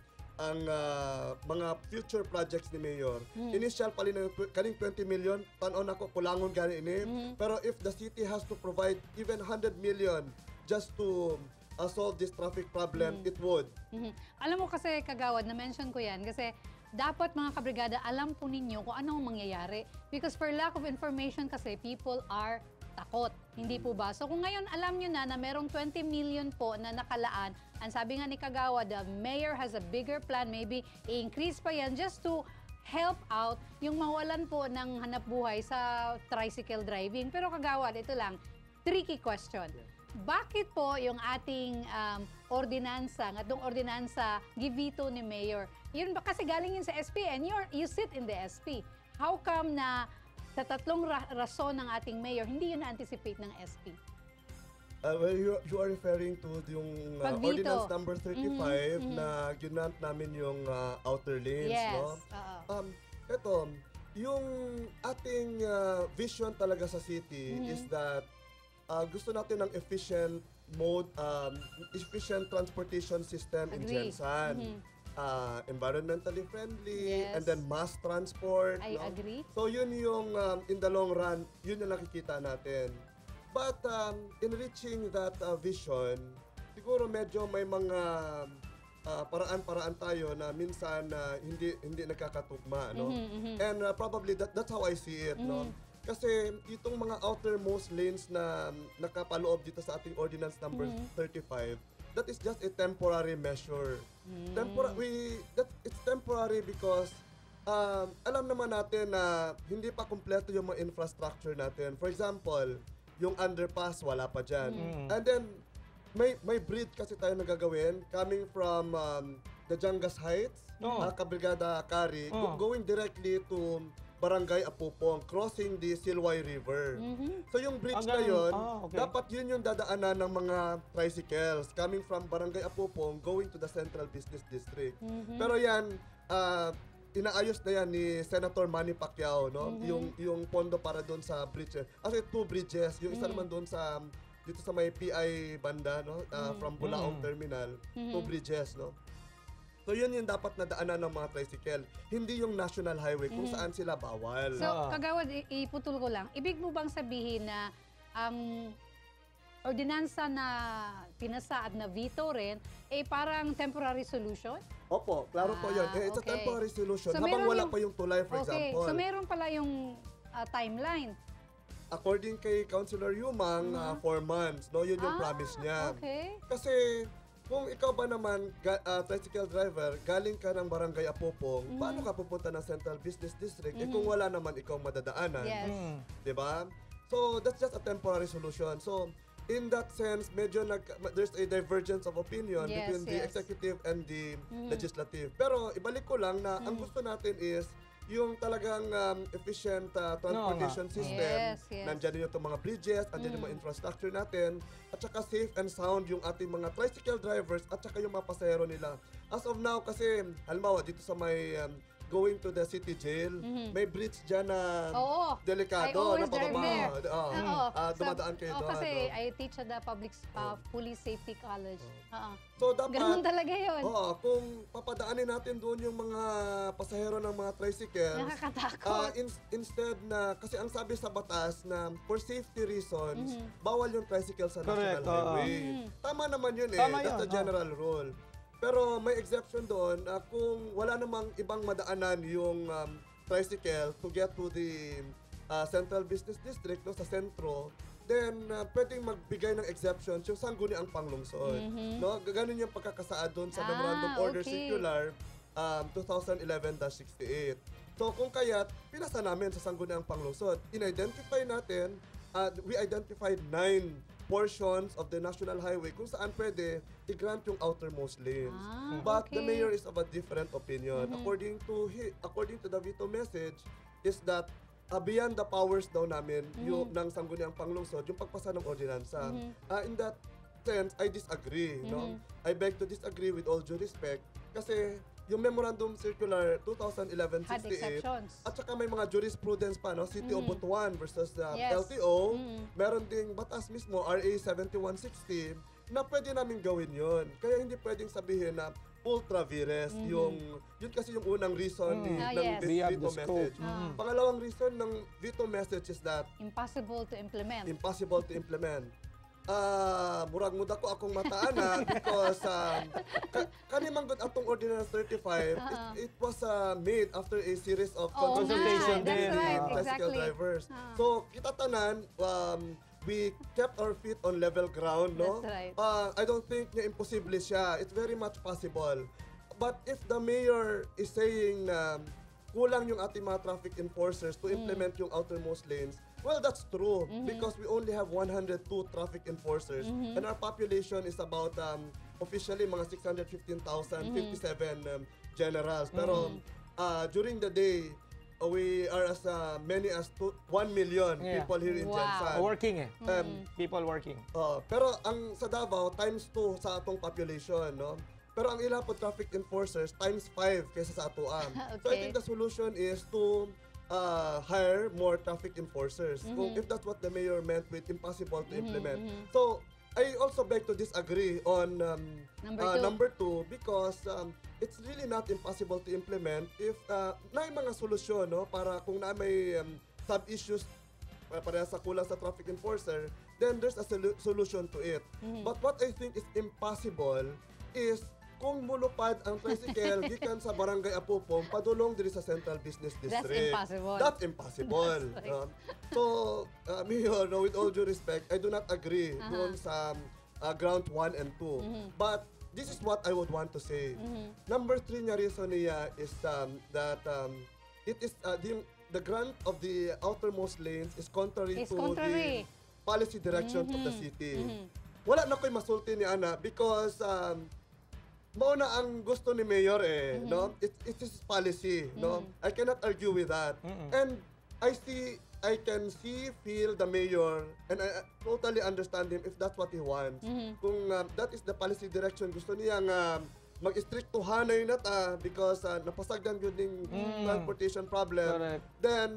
mga future projects ni Mayor. Initial pali na kaning 20 million, tanon ako kulangon gani ini. Pero if the city has to provide even 100 million just to solve this traffic problem, it would. Alam mo kasi kagawad, na-mention ko yan kasi dapat mga kabrigada, alam po ninyo kung ano ang mangyayari. Because for lack of information kasi, people are takot. Hindi po ba? So kung ngayon alam nyo na merong 20 million po na nakalaan, ang sabi nga ni Kagawa, the mayor has a bigger plan, maybe i-increase pa yan just to help out yung mawalan po ng hanap buhay sa tricycle driving. Pero Kagawa, ito lang, tricky question. Bakit po yung ating ordinansa, itong ordinansa, givito ni mayor, yun ba kasi galing yun sa SP and you sit in the SP. How come na sa tatlong rason ng ating mayor, hindi yun na-anticipate ng SP? Well, you are referring to yung Pag-veto. ordinance number 35 na ginant namin yung outer lanes, Yes. no? Ito, yung ating vision talaga sa city is that gusto natin ng efficient efficient transportation system in Agree. Jensan. Environmentally friendly, Yes. and then mass transport. I agree. So yun yung in the long run, yun yung nakikita natin. But in reaching that vision, siguro medyo may mga paraan-paraan tayo na minsan hindi nagkakatugma, no? And probably that's how I see it, no? Kasi itong mga outermost lanes na nakapaloob dito sa ating ordinance number 35, that is just a temporary measure. It's temporary because alam naman natin na hindi pa kumpleto yung mga infrastructure natin. For example, yung underpass wala pa dyan. And then may bridge kasi tayo nagagawin coming from the Jangas Heights, Kabrigada Kari, going directly to Barangay Apupong, crossing the Silway River. So yung bridge na yun, dapat yun yung dadaanan ng mga tricycles coming from Barangay Apupong going to the Central Business District. Pero yan, inaayos na yan ni Senator Manny Pacquiao, no? Yung pondo para doon sa bridge. Kasi 2 bridges, yung isa naman doon sa dito sa may PI banda, no? From Bulaong Terminal, 2 bridges, no? So yun yung dapat na daanan ng mga tricycle. Hindi yung national highway kung saan sila bawal. So, Kagawad, iputol ko lang. Ibig mo bang sabihin na ang ordinansa na pinasa at na veto rin, parang temporary solution? Opo, klaro po yun. It's a okay. temporary solution. So, habang meron wala yung- pa yung tulay, for Okay, example. so meron pala yung timeline. According kay Councilor Yumang, 4 months. No, yun yung promise niya. Okay. Kasi kung ikaw ba naman, tricycle driver, galing ka ng Barangay Apopong, paano ka pupunta ng Central Business District kung wala naman ikaw madadaanan? Yes. Di ba? So, that's just a temporary solution. So, in that sense, medyo there's a divergence of opinion Yes, between the yes. executive and the legislative. Pero ibalik ko lang na ang gusto natin is yung talagang efficient transportation system. Yes, yes. Nandiyan yung mga bridges, nandiyan yung mga infrastructure natin, at saka safe and sound yung ating mga tricycle drivers at saka yung mga pasahero nila. As of now, kasi halimbawa dito sa may going to the city jail, may bridge dyan na Oo. delikado. I always na drive pababa. there. Oo. Dumadaan kayo doon. Kasi no? I teach at the Police Safety College. Oo. So dapat, Ganun talaga yun. kung papadaanin natin doon yung mga pasahero ng mga tricycles, Nakakatakot. instead na, kasi ang sabi sa batas na for safety reasons, bawal yung tricycle sa Correct, national highway. Tama naman yun eh. Tama That's yun, the general rule. Pero may exception doon kung wala namang ibang madaanan yung tricycle to get to the Central Business District, no, sa sentro, then pwedeng magbigay ng exception yung sangguniang panglungsod. No? Ganun yung pagkakasaad doon sa Memorandum Order okay. Circular 2011-68. So kung kaya't, pinasa namin sa sangguniang panglungsod. In-identify natin, we identified 9 portions of the national highway kung saan pwede i-grant yung outermost lanes. But the okay. mayor is of a different opinion. According to the veto message is that beyond the powers daw namin yung ng sangguniang panglungsod yung pagpasa ng ordinansa. In that sense, I disagree. No? I beg to disagree with all due respect kasi yung Memorandum Circular Had 2011-68 exceptions. at saka may mga jurisprudence pa, no? City of Butuan versus Yes. LTO. Meron ding batas mismo, RA 7160, na pwede namin gawin yon. Kaya hindi pwedeng sabihin na ultra vires. Yun kasi yung unang reason ng yes. Beyond veto the scope. message. Pangalawang reason ng veto message is that Impossible to implement. impossible to implement. Murag muda ko akong mataana because kanimang good atong Ordinance 35, it was made after a series of Oo nga, consultation that's din, right, tricycle exactly. drivers. So, kita tanan, we kept our feet on level ground, no? That's right. I don't think na imposible siya. It's very much possible. But if the mayor is saying na kulang yung ating mga traffic enforcers to implement yung outermost lanes, well, that's true because we only have 102 traffic enforcers and our population is about officially mga 615,000, 57 generals. Pero during the day, we are as many as 1 million Yeah. people here in Wow. Jansan. Working people working. Pero ang sa Davao, times 2 sa atong population, no? Pero ang ilang po traffic enforcers, times 5 kaysa sa atuan. So I Okay. think the solution is to hire more traffic enforcers. Kung if that's what the mayor meant with impossible to implement. So I also beg to disagree on Number two. 2 because it's really not impossible to implement if na mga solusyon, no, para kung na may sub-issues para sa kulang sa traffic enforcer, then there's a solution to it. But what I think is impossible is kung mulupad ang tricycle gikan sa Barangay Apupong padulong diri sa Central Business District. impossible. That's impossible. That's right. So, Mayor, no, with all due respect, I do not agree doon sa ground 1 and 2. But this is what I would want to say. Number 3 nga reason niya is that it is the grant of the outermost lanes is contrary Is to contrary. the policy directions of the city. Wala na ko'y masulti ni Ana because mao na ang gusto ni Mayor no? It's his policy, no? I cannot argue with that. And I can feel the Mayor, and I totally understand him if that's what he wants. Kung that is the policy direction, gusto niya nga mag-istriktuhanay na ta because napasagdan yun ng transportation problem. Correct. Then,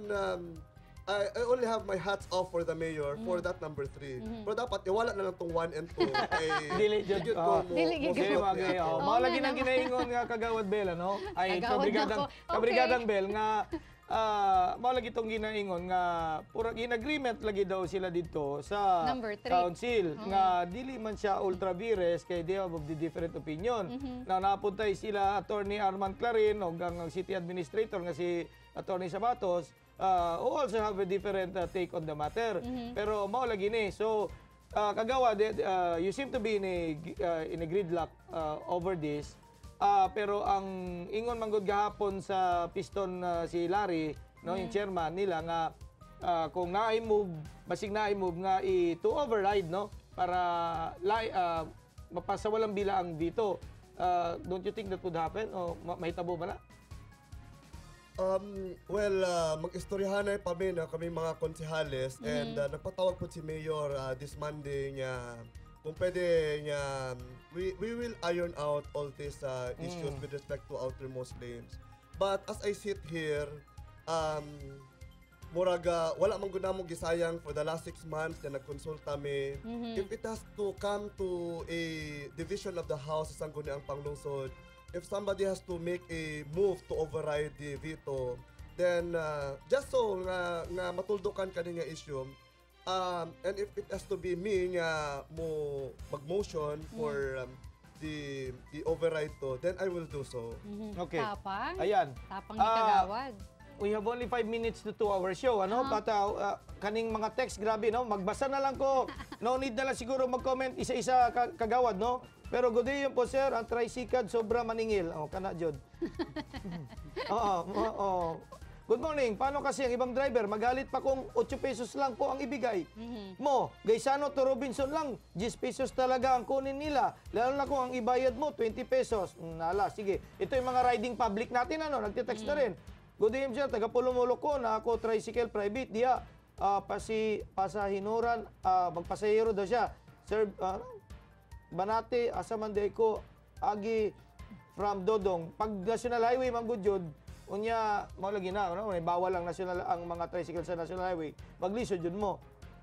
I only have my hats off for the Mayor for that number 3. Pero dapat iwala na lang tong 1 and 2 kay Dili jud, Jud ko Dili mo jud Sige, ko. wag Oo mao lagi nga nang ginaingon nga kagawad Bel ano? Ay Kagawad kabrigadang ako. Okay. kabrigadang Bel nga mao lagi itong ginaingon nga pura in-agreement lagi daw sila dito sa Number 3. council nga dili man siya ultra vires kay they have of the different opinion. Na napuntay sila Attorney Arman Clarin o ang city administrator nga si Attorney Sabatos who also have a different take on the matter. Pero mao lagi ni. So kagawa you seem to be in a gridlock over this. Pero ang ingon manggod gahapon sa piston si Larry, no, yung chairman nila nga kung na-move, basig na-move nga to override, no, para mapasawalang bilang dito. Don't you think that would happen? O mahitabo ba na? Well, mag-istoryahanay pa kami mga konsehales and nagpatawag po si Mayor this Monday niya kung pwede niya we will iron out all these issues with respect to outer Muslims. But as I sit here, muraga wala man gud namo gisayang for the last 6 months na nagkonsulta mi. If it has to come to a division of the house sa sangguni ang panglungsod, if somebody has to make a move to override the veto, then just so nga matuldukan kani nga issue, and if it has to be me nga mo mag-motion for the override to, then I will do so. Okay. Tapang. Ayan. Tapang ni Kagawad. We have only 5 minutes to 2 hour show, ano? But kaning mga text, grabe, no? Magbasa na lang ko. No need na lang siguro mag-comment isa-isa Kagawad, no? Pero good day yun po, sir. Ang tricycad, sobra maningil. Oh, kana, Jod. Oo. Good morning. Paano kasi ang ibang driver, magalit pa kung 8 pesos lang po ang ibigay mo. Gaisano to Robinson lang, 10 pesos talaga ang kunin nila. Lalo na kung ang ibayad mo, 20 pesos. Nala, sige. Ito yung mga riding public natin, ano, nagtitext na rin. Good day, sir. Taga Pulumulo ko na ako tricycle private. Diya, pasahinuran, magpasahiro daw siya. Sir, Banate, asa man day ko, agi from Dodong. Pag National Highway, Manggudjod, unya, maulagi na, no? May bawal ang mga tricycle sa National Highway. Maglisod yun mo.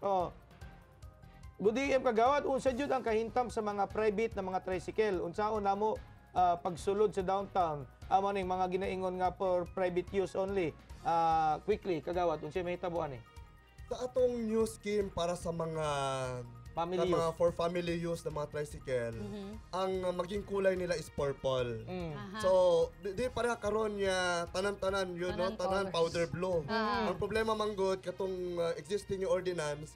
Good day, Kagawad. Unsa jud ang kahintam sa mga private na mga tricycle? Unsaon na mo pagsulod sa downtown? Amo ning mga ginaingon nga for private use only. Quickly, Kagawad, unsa may hitabuan ni? Sa atong new scheme para sa mga Family mga for family use na mga tricycle, ang maging kulay nila is purple. So, di pareha karon niya tanan-tanan yun, no? Tanan powder blue. Ang problema manggod katong existing yung ordinance,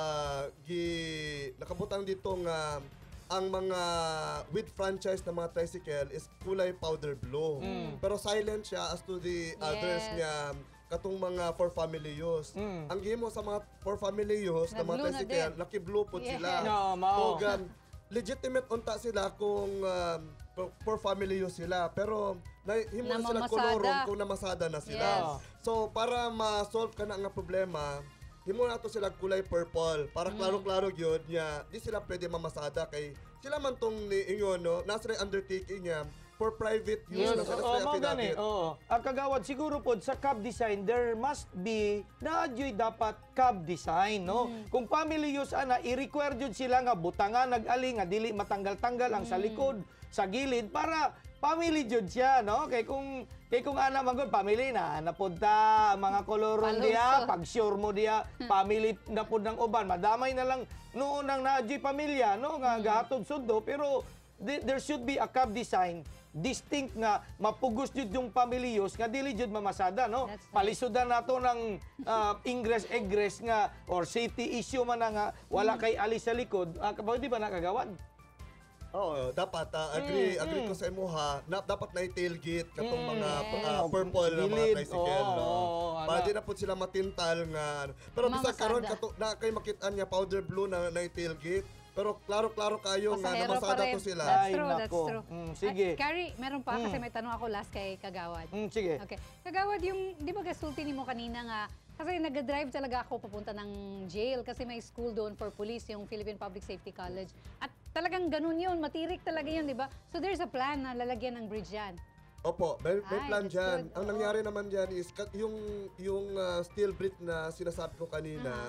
nakabutang dito nga ang mga with franchise na mga tricycle is kulay powder blue. Pero silent siya as to the others niya katong mga for family use. Ang gimo sa mga for family use na mga tricycle, lucky blue po sila. No, mao. So, legitimate unta sila kung for family use sila. Pero himo na sila kolorong kung namasada na sila. So, para ma-solve ka na nga problema, himo na to sila kulay purple. Para klaro-klaro yun niya, di sila pwede mamasada kay sila man tong ingon, no? Nasa undertaking niya for private use na sa affidavit. Ang Kagawad, siguro po sa cab design, there must be na dapat cab design, no? Kung family use ana, i-require jud sila nga butangan nag-ali nga dili matanggal-tanggal ang sa likod, sa gilid para family jud siya, no? Kay kung ana magod family na napunta ang mga kolorong diya, pag sure mo diya, family na pud ng uban, madamay na lang noon ang naadyoy pamilya, no? Nga gahatod sundo, pero there should be a cab design distinct nga mapugos jud yung family use nga dili jud mamasada, no? Palisudan nato ng ingress egress nga or safety issue man na nga wala kay alis sa likod. Di ba nakagawad? Oo, dapat agree ko sa imuha na dapat na tailgate katong mga purple na mga tricycle, no? Para di na po sila matintal nga. Pero bisa karon na kay makit-an niya powder blue na tailgate. Pero klaro-klaro kayo nga namasada to sila. That's true. Sige. Carrie, meron pa kasi may tanong ako last kay Kagawad. Sige. Okay. Kagawad, yung, di ba gasulti ni mo kanina nga, kasi nag-drive talaga ako papunta ng jail kasi may school doon for police, yung Philippine Public Safety College. At talagang ganun yun, matirik talaga yun, di ba? So there's a plan na lalagyan ng bridge yan. Opo, may plan dyan. Good. Ang nangyari naman dyan is yung steel bridge na sinasabi ko kanina,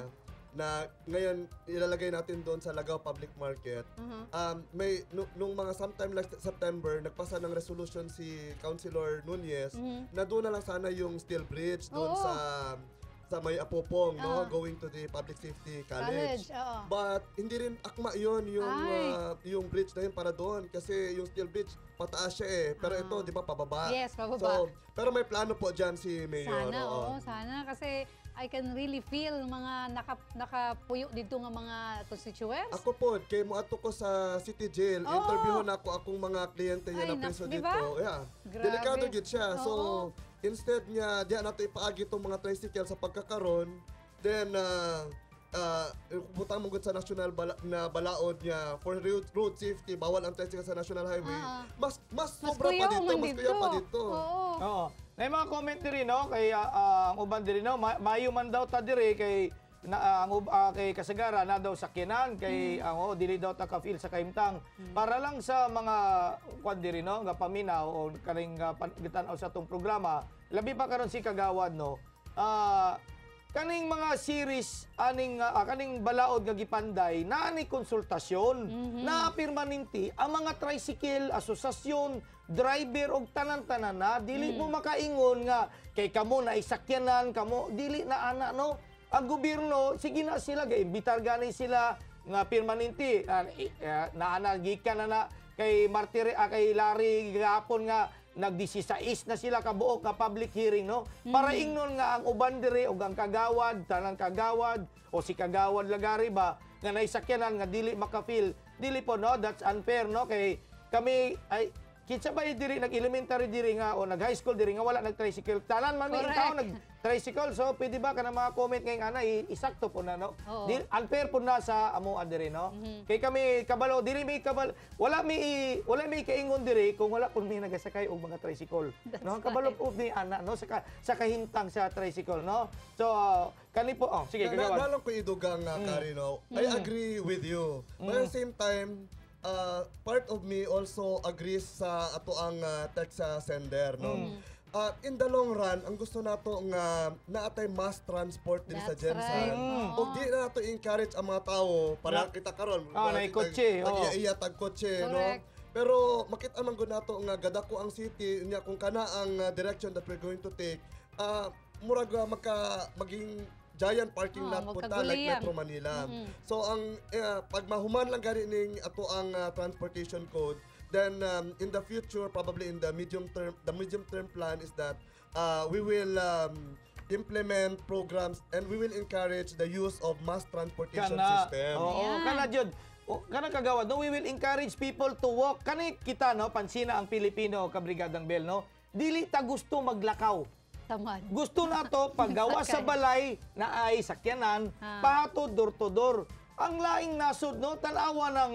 na ngayon ilalagay natin doon sa Lagaw Public Market. May nung mga sometime like September nagpasa ng resolution si Councilor Nunez na doon na lang sana yung steel bridge doon sa may Apopong, no, going to the Public Safety College. But hindi rin akma yun yung bridge na yun para doon kasi yung steel bridge pataas siya eh. Pero ito, di ba, pababa. Yes, pababa. So, pero may plano po dyan si Mayor. Sana, sana. Kasi I can really feel mga nakapuyo dito nga mga constituents. Ako po, kay mo ato ko sa City Jail, interviewon ako akong mga kliyente niya na preso diba? dito. Yeah. Grabe. Delikado gid siya. So, instead niya, diyan nato ipaagi itong mga tricycle sa pagkakaroon, then, butang mong sa national na balaod niya for road safety, bawal ang tricycle sa national highway. Mas sobra pa dito, mas kuya pa dito. Oo. May mga comment diri no kay ang uban diri no mayo man daw ta diri kay kay Kasagara na daw sakyanan kay dili daw ta ka feel sa kaimtang para lang sa mga kwan diri no nga paminaw o kaning gitan-aw sa tong programa labi pa karon si Kagawad no kaning mga series kaning balaod nga gipanday na ni konsultasyon na permanente ang mga tricycle asosasyon driver og tanan-tanan na dili mo makaingon nga kay kamo na isakyanan kamo dili na ana no ang gobyerno sige na sila gaimbitar gani sila nga permanente naana gikan na kay Martir kay Larry gapon nga nag-16 na sila kabuok nga public hearing no para ingnon nga ang uban diri og ang kagawad tanang kagawad o si kagawad lagari ba nga naisakyanan nga dili makafeel dili po no that's unfair no kay kami ay kitsa ba diri nag-elementary diri nga o nag-high school diri nga wala nag-tricycle tanan man may tao nag-tricycle so pwede ba kana mga comment ngayong ana isakto po na no unfair po na sa amo diri no kay kami kabalo diri may kabalo wala may kaingon diri kung wala pud may nagasakay og mga tricycle no kabalo po ni ana no sa kahintang sa tricycle no so kani po sige kagawad nalang ko idugang Kari no I agree with you but at the same time part of me also agrees sa ato ang text sender no. In the long run, ang gusto nato nga naatay mass transport din sa Jensen. Ug di na nato encourage ang mga tao para kita karon. Na kotse. Iya tag kotse no. Pero makita man gud nato nga gadako ang city nya kung kana ang direction that we're going to take. Murag maging giant parking lot punta like Metro Manila. So ang pag mahuman lang gani ning ato ang transportation code, then in the future probably in the medium term plan is that we will implement programs and we will encourage the use of mass transportation system. Kana jud kana kagawad no we will encourage people to walk kani kita no pansina ang Pilipino kabrigadang Bel no dili ta gusto maglakaw. Tamad. Gusto na to paggawa sa balay na ay sakyanan pahatod door to door. Ang laing nasud no tanawa ng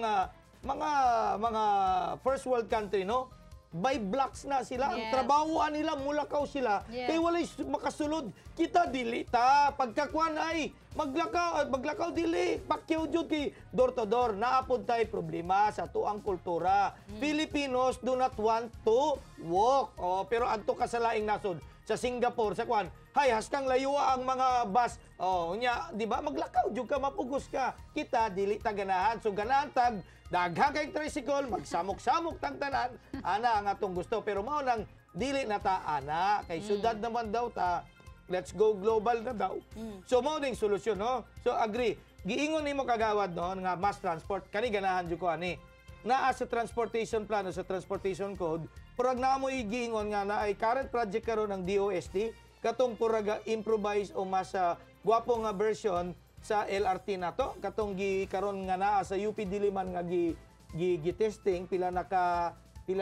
mga first world country no by blocks na sila ang trabahoan nila mulakaw sila kay walay makasulod kita dili ta pagkakuan ay maglakaw dili pakyaw jud ki door to door naapod tay problema sa tuang kultura. Filipinos do not want to walk pero adto ka sa laing nasud sa Singapore sa kwan haskang layua ang mga bus nya di ba maglakaw jud ka mapugos ka kita dili ta ganahan so ganahan tag daghang kay tricycle magsamok-samok tang tanan ana ang atong gusto pero mao nang dili na ta ana kay syudad naman daw ta let's go global na daw so mao ning solusyon no so agree giingon nimo kagawad no nga mass transport kani ganahan jud ko ani naa sa transportation plan o sa transportation code purag na mo igiingon nga na ay current project karon ng DOST katong purag improvise o mas gwapo nga version sa LRT nato katong karon nga naa sa UP Diliman nga gi-testing pila naka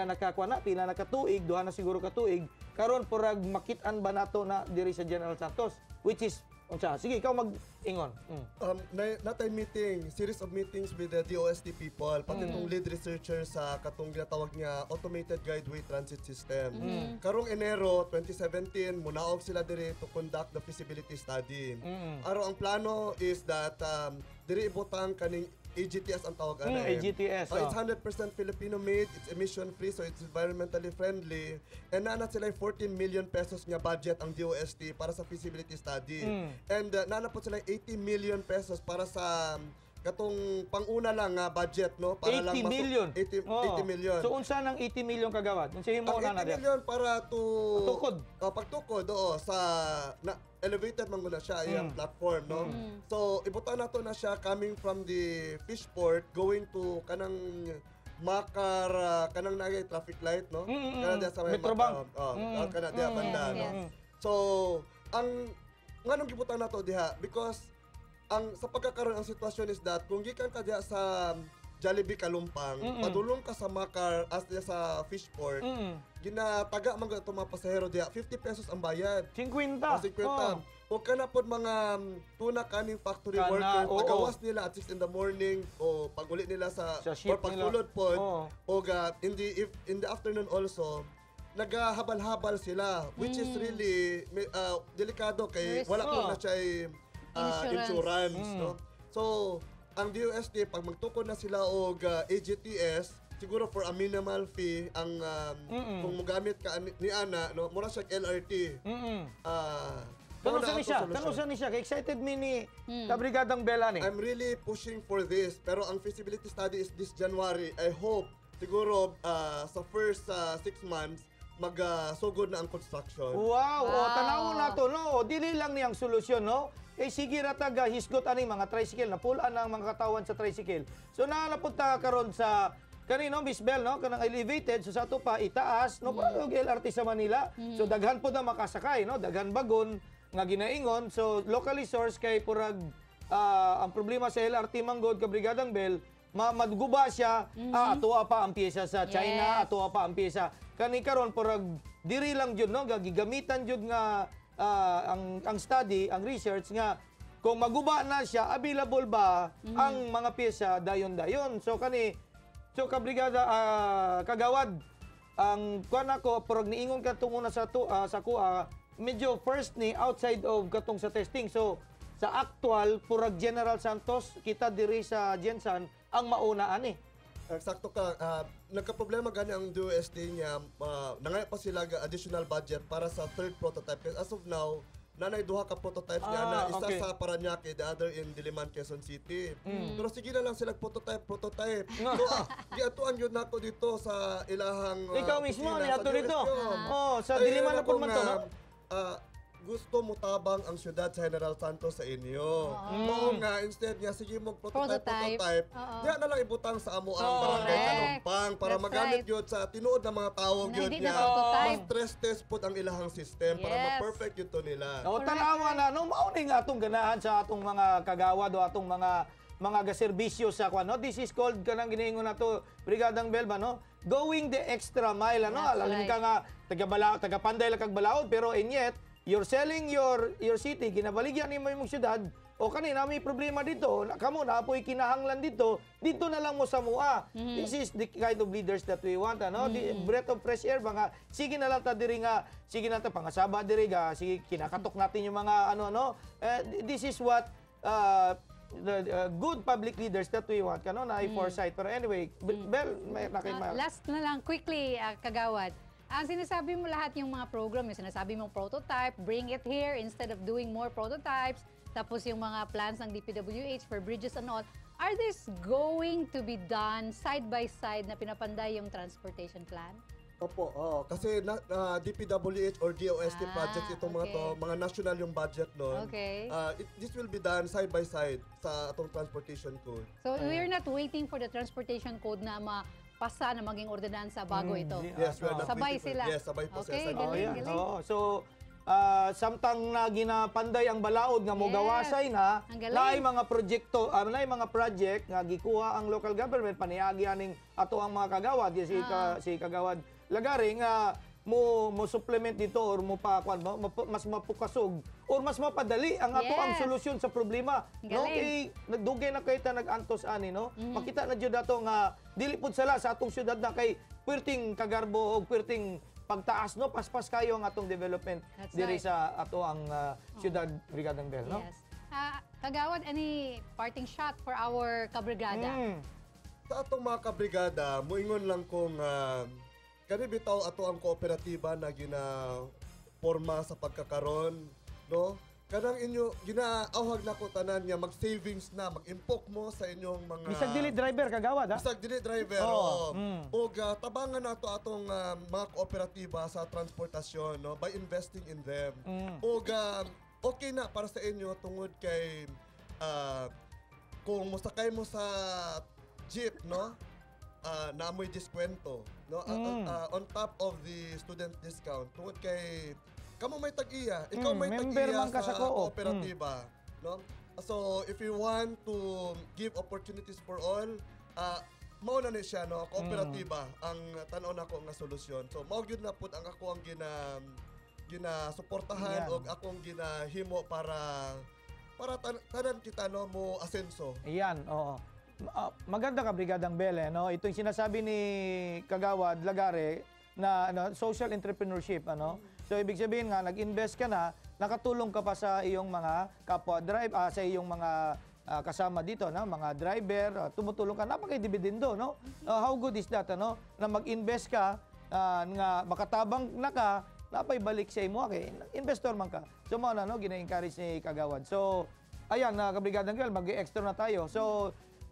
tuig duha na siguro ka tuig karon purag makit-an ba nato na diri sa General Santos which is unsa sige ikaw mag-ingon natay series of meetings with the DOST people pati itong lead researcher sa katong ginatawag niya automated guideway transit system karong Enero 2017 munaog sila diri to conduct the feasibility study aro ang plano is that diri ibutang kaning AGTS ang tawag ano AGTS. It's 100% Filipino made, it's emission free, so it's environmentally friendly. And nana sila 14 million pesos nga budget ang DOST para sa feasibility study. And nana po sila 80 million pesos para sa katong panguna lang nga budget, no, para 80 lang million. 80 million. So unsa nang 80 million kagawad? Unsa himo Ang na 80 million para to Pagtukod. pagtukod sa elevated man guna siya yung platform, no. So ibutan nato na siya coming from the Fishport going to kanang Makar, kanang nagay traffic light, no. Kana diya sa may Metrobank. kana diya banda, yes. no. So ang nganong gibutan nato diha because ang sa pagkakaroon ang sitwasyon is that kung gikan ka diya sa Jollibee Kalumpang, padulong ka sa Makar as diya sa Fishport, ginataga man ito mga pasahero diya, 50 pesos ang bayad. 50. O 50. O kana pod mga tuna kaning factory Kana, worker, oo. pagawas nila at 6 in the morning o pag-uli nila sa Sa or shift nila. pagsulod pod Oo. o in the afternoon also nagahabal-habal sila, which is really delikado kay Risk. wala po Oo. na siya insurance, no. So ang DOST pag magtukod na sila og AGTS, siguro for a minimal fee ang kung mogamit ka ni ana, no, mura siya LRT. Kano sa ni siya? Kano sa ni siya? Kay excited mi ni Kabrigadang Bella ni. I'm really pushing for this, pero ang feasibility study is this January. I hope siguro sa first 6 months magsugod na ang construction. Wow, o tanawon na to, no. Dili lang niyang solusyon, no. Sige ra taga hisgot ani mga tricycle na pulaan ang mga katawan sa tricycle. So napunta karon sa kanino Miss Bell, no, kanang elevated, so sa to pa itaas, no, para og LRT sa Manila. So daghan po na makasakay, no, daghan bagon nga ginaingon. So locally sourced kay purag ang problema sa LRT manggod ka Brigadang Bell, maduguba siya, atuwa pa ang piyesa sa China, Yes. atuwa pa ang piyesa. Kani karon purag diri lang jud, no, gigamitan jud nga ang study, ang research nga kung maguba na siya, available ba ang mga pyesa dayon-dayon. So kabrigada kagawad ang kuan ako purag niingon ka tungo na sa kuha medyo first ni outside of katong sa testing. So sa actual purag General Santos kita diri sa Jensan ang mauna ani. Eksakto ka. Nagka-problema gani ang DOST niya. Nangaya pa sila additional budget para sa third prototype. As of now, nanay duha ka prototypes niya na isa okay. sa Parañaque, the other in Diliman, Quezon City. Pero sige na lang sila prototype. So, giatuan yun nato dito sa ilahang Ikaw mismo opisina ni sa ato dito. DOST. Sa Diliman na pud man to, no? Gusto mo tabang ang syudad sa General Santos sa inyo. Noong nga, instead nga, sige mo prototype. Oo. Diyan na lang ibutang sa amo ang Oo. barangay Correct. Kalumpang para That's magamit right. yun sa tinuod ng mga tao Na yun hindi niya. na prototype. Mas stress test po ang ilahang system para Yes. ma-perfect yun to nila. O tanawa na no mauni nga atong ganahan sa atong mga kagawad o atong mga gaserbisyo sa kwan, no. This is called kanang giniingon nato Brigadang Belba, no. Going the extra mile, ano. That's Alam right. ka nga taga Panday lang kag balaod pero and yet you're selling your city, ginabaligyan nimo imong syudad. O kanina may problema dito, kamo na apoy kinahanglan dito na lang mo sa mua. This is the kind of leaders that we want, ano? The breath of fresh air, mga sige na lang ta diri nga, sige na ta pangasaba diri ga, sige kinakatok natin yung mga ano. This is what the good public leaders that we want, kano na foresight. Pero anyway, Bel, may Last na lang, quickly, kagawad. Ang sinasabi mo lahat yung mga program, yung sinasabi mong prototype, bring it here instead of doing more prototypes, tapos yung mga plans ng DPWH for bridges and all, are this going to be done side by side na pinapanday yung transportation plan? Opo, kasi DPWH or DOST projects itong mga okay. to, mga national yung budget nun. Okay. This will be done side by side sa atong transportation code. So we're not waiting for the transportation code na mapasa na maging ordinansa bago ito. Yes, we are not Sabay waiting for- sila. Yes, sabay po Okay, sila. galing, yan. galing. So, samtang na ginapanday ang balaod nga mo Yes. gawasay na, Ang galing. naay mga proyekto, naay mga project nga gikuha ang local government paniagi aning ato ang mga kagawad, si kagawad Lagari nga mo supplement dito or mo pa mas mapukasog or mas mapadali ang ato ang Yes. solusyon sa problema, no. Galing. Nagdugay na kay ta nag-antos ani, no. Makita na jud ato nga dili pud sala sa atong syudad na kay perting kagarbo o perting pagtaas, no, paspas kayo ang atong development That's diri right. sa ato ang syudad Brigadang Bell, no. Yes. Kagawad, any parting shot for our kabrigada? Sa atong mga kabrigada, muingon lang kung kani bitaw ato ang kooperatiba na gina-forma sa pagkakaron, no? Kanang inyo ginaawhag na ko tanan nga mag-savings na, mag-impok mo sa inyong mga Bisag dili driver kagawad ha. Bisag dili driver. Oo. O tabangan nato atong mga kooperatiba sa transportasyon, no, by investing in them. O okay na para sa inyo tungod kay kung musakay mo sa jeep, no, naamoy diskwento, no, on top of the student discount tungod kay kamo may tag-iya, ikaw may member tag-iya man ka sa sa co-op. kooperatiba, no? So if you want to give opportunities for all, mao na ni siya, no, kooperatiba ang tan-aw nako nga solusyon. So mao gyud na pud ang ako ang ginasuportahan o akong ginahimo para tanan kita, no, mo asenso. Iyan, oo. Maganda ka, Brigadang Bele, no? Ito yung sinasabi ni Kagawad Lagare na social entrepreneurship, ano? So ibig sabihin nga nag-invest ka na, nakatulong ka pa sa iyong mga kapwa sa iyong mga kasama dito, no? Mga driver, tumutulong ka, napaka-dividendo, no? How good is that, ano? Na mag-invest ka, nga makatabang na ka, napaibalik sa imo, okay? Investor man ka. So mo na, no? Gina-encourage ni Kagawad. So ayan, Kabrigadang Girl, mag-extra na tayo. So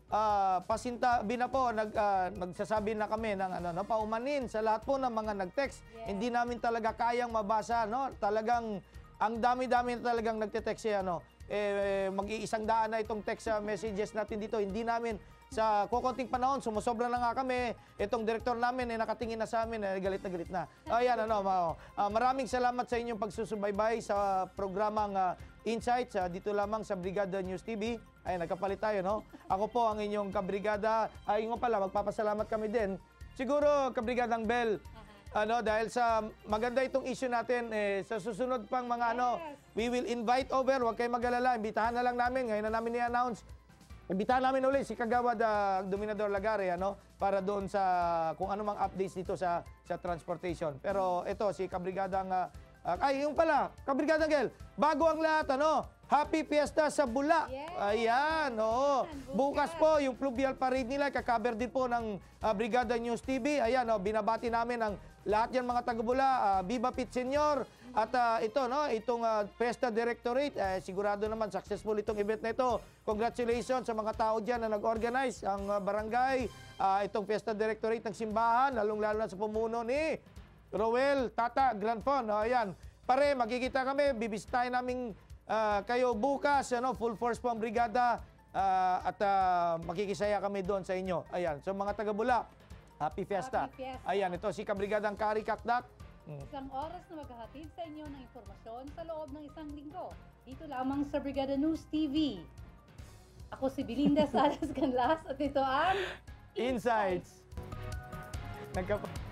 pasintabi na po, nagsasabi na kami ng paumanin sa lahat po ng mga nag-text. Hindi namin talaga kayang mabasa, no? Talagang ang dami-dami na talagang nagte-text mag-iisang daan na itong text messages natin dito. Hindi namin sa kukunting panahon, sumusobra na nga kami. Itong direktor namin nakatingin na sa amin, galit na galit na. Ayan, maraming salamat sa inyong pagsusubaybay sa programang Insights dito lamang sa Brigada News TV. Ay, nagkapalit tayo, no? Ako po ang inyong kabrigada. Ay, nga pala, magpapasalamat kami din. Siguro, Kabrigadang Bel, dahil sa maganda itong issue natin, sa susunod pang mga we will invite over, huwag kayong mag-alala, imbitahan na lang namin, ngayon na namin i-announce. Imbitahan namin ulit si Kagawad Dominador Lagare, para doon sa kung ano mang updates dito sa transportation. Pero ito, si Kabrigadang, yung pala, Kabrigadang Gel, bago ang lahat, Happy Fiesta sa Bula. Yes. Ayan, oo. Bukas po, yung Pluvial Parade nila, kakaber din po ng Brigada News TV. Ayan, binabati namin ang lahat yan mga taga-Bula. Viva Pit Senior. At itong Fiesta Directorate, sigurado naman successful itong event na ito. Congratulations sa mga tao dyan na nag-organize, ang barangay, itong Fiesta Directorate ng simbahan, lalong-lalo na sa pumuno ni Roel Tata Granfon. Ayan, pare, magkikita kami, bibisitahin namin kayo bukas, full force po ang brigada at makikisaya kami doon sa inyo. Ayan, so mga taga-Bula, Happy Fiesta. Happy Fiesta. Ayan, ito si Kabrigadang Kari Kakdak. Isang oras na maghahatid sa inyo ng impormasyon sa loob ng isang linggo. Dito lamang sa Brigada News TV. Ako si Belinda Salas Canlas at ito ang Insights. Nagka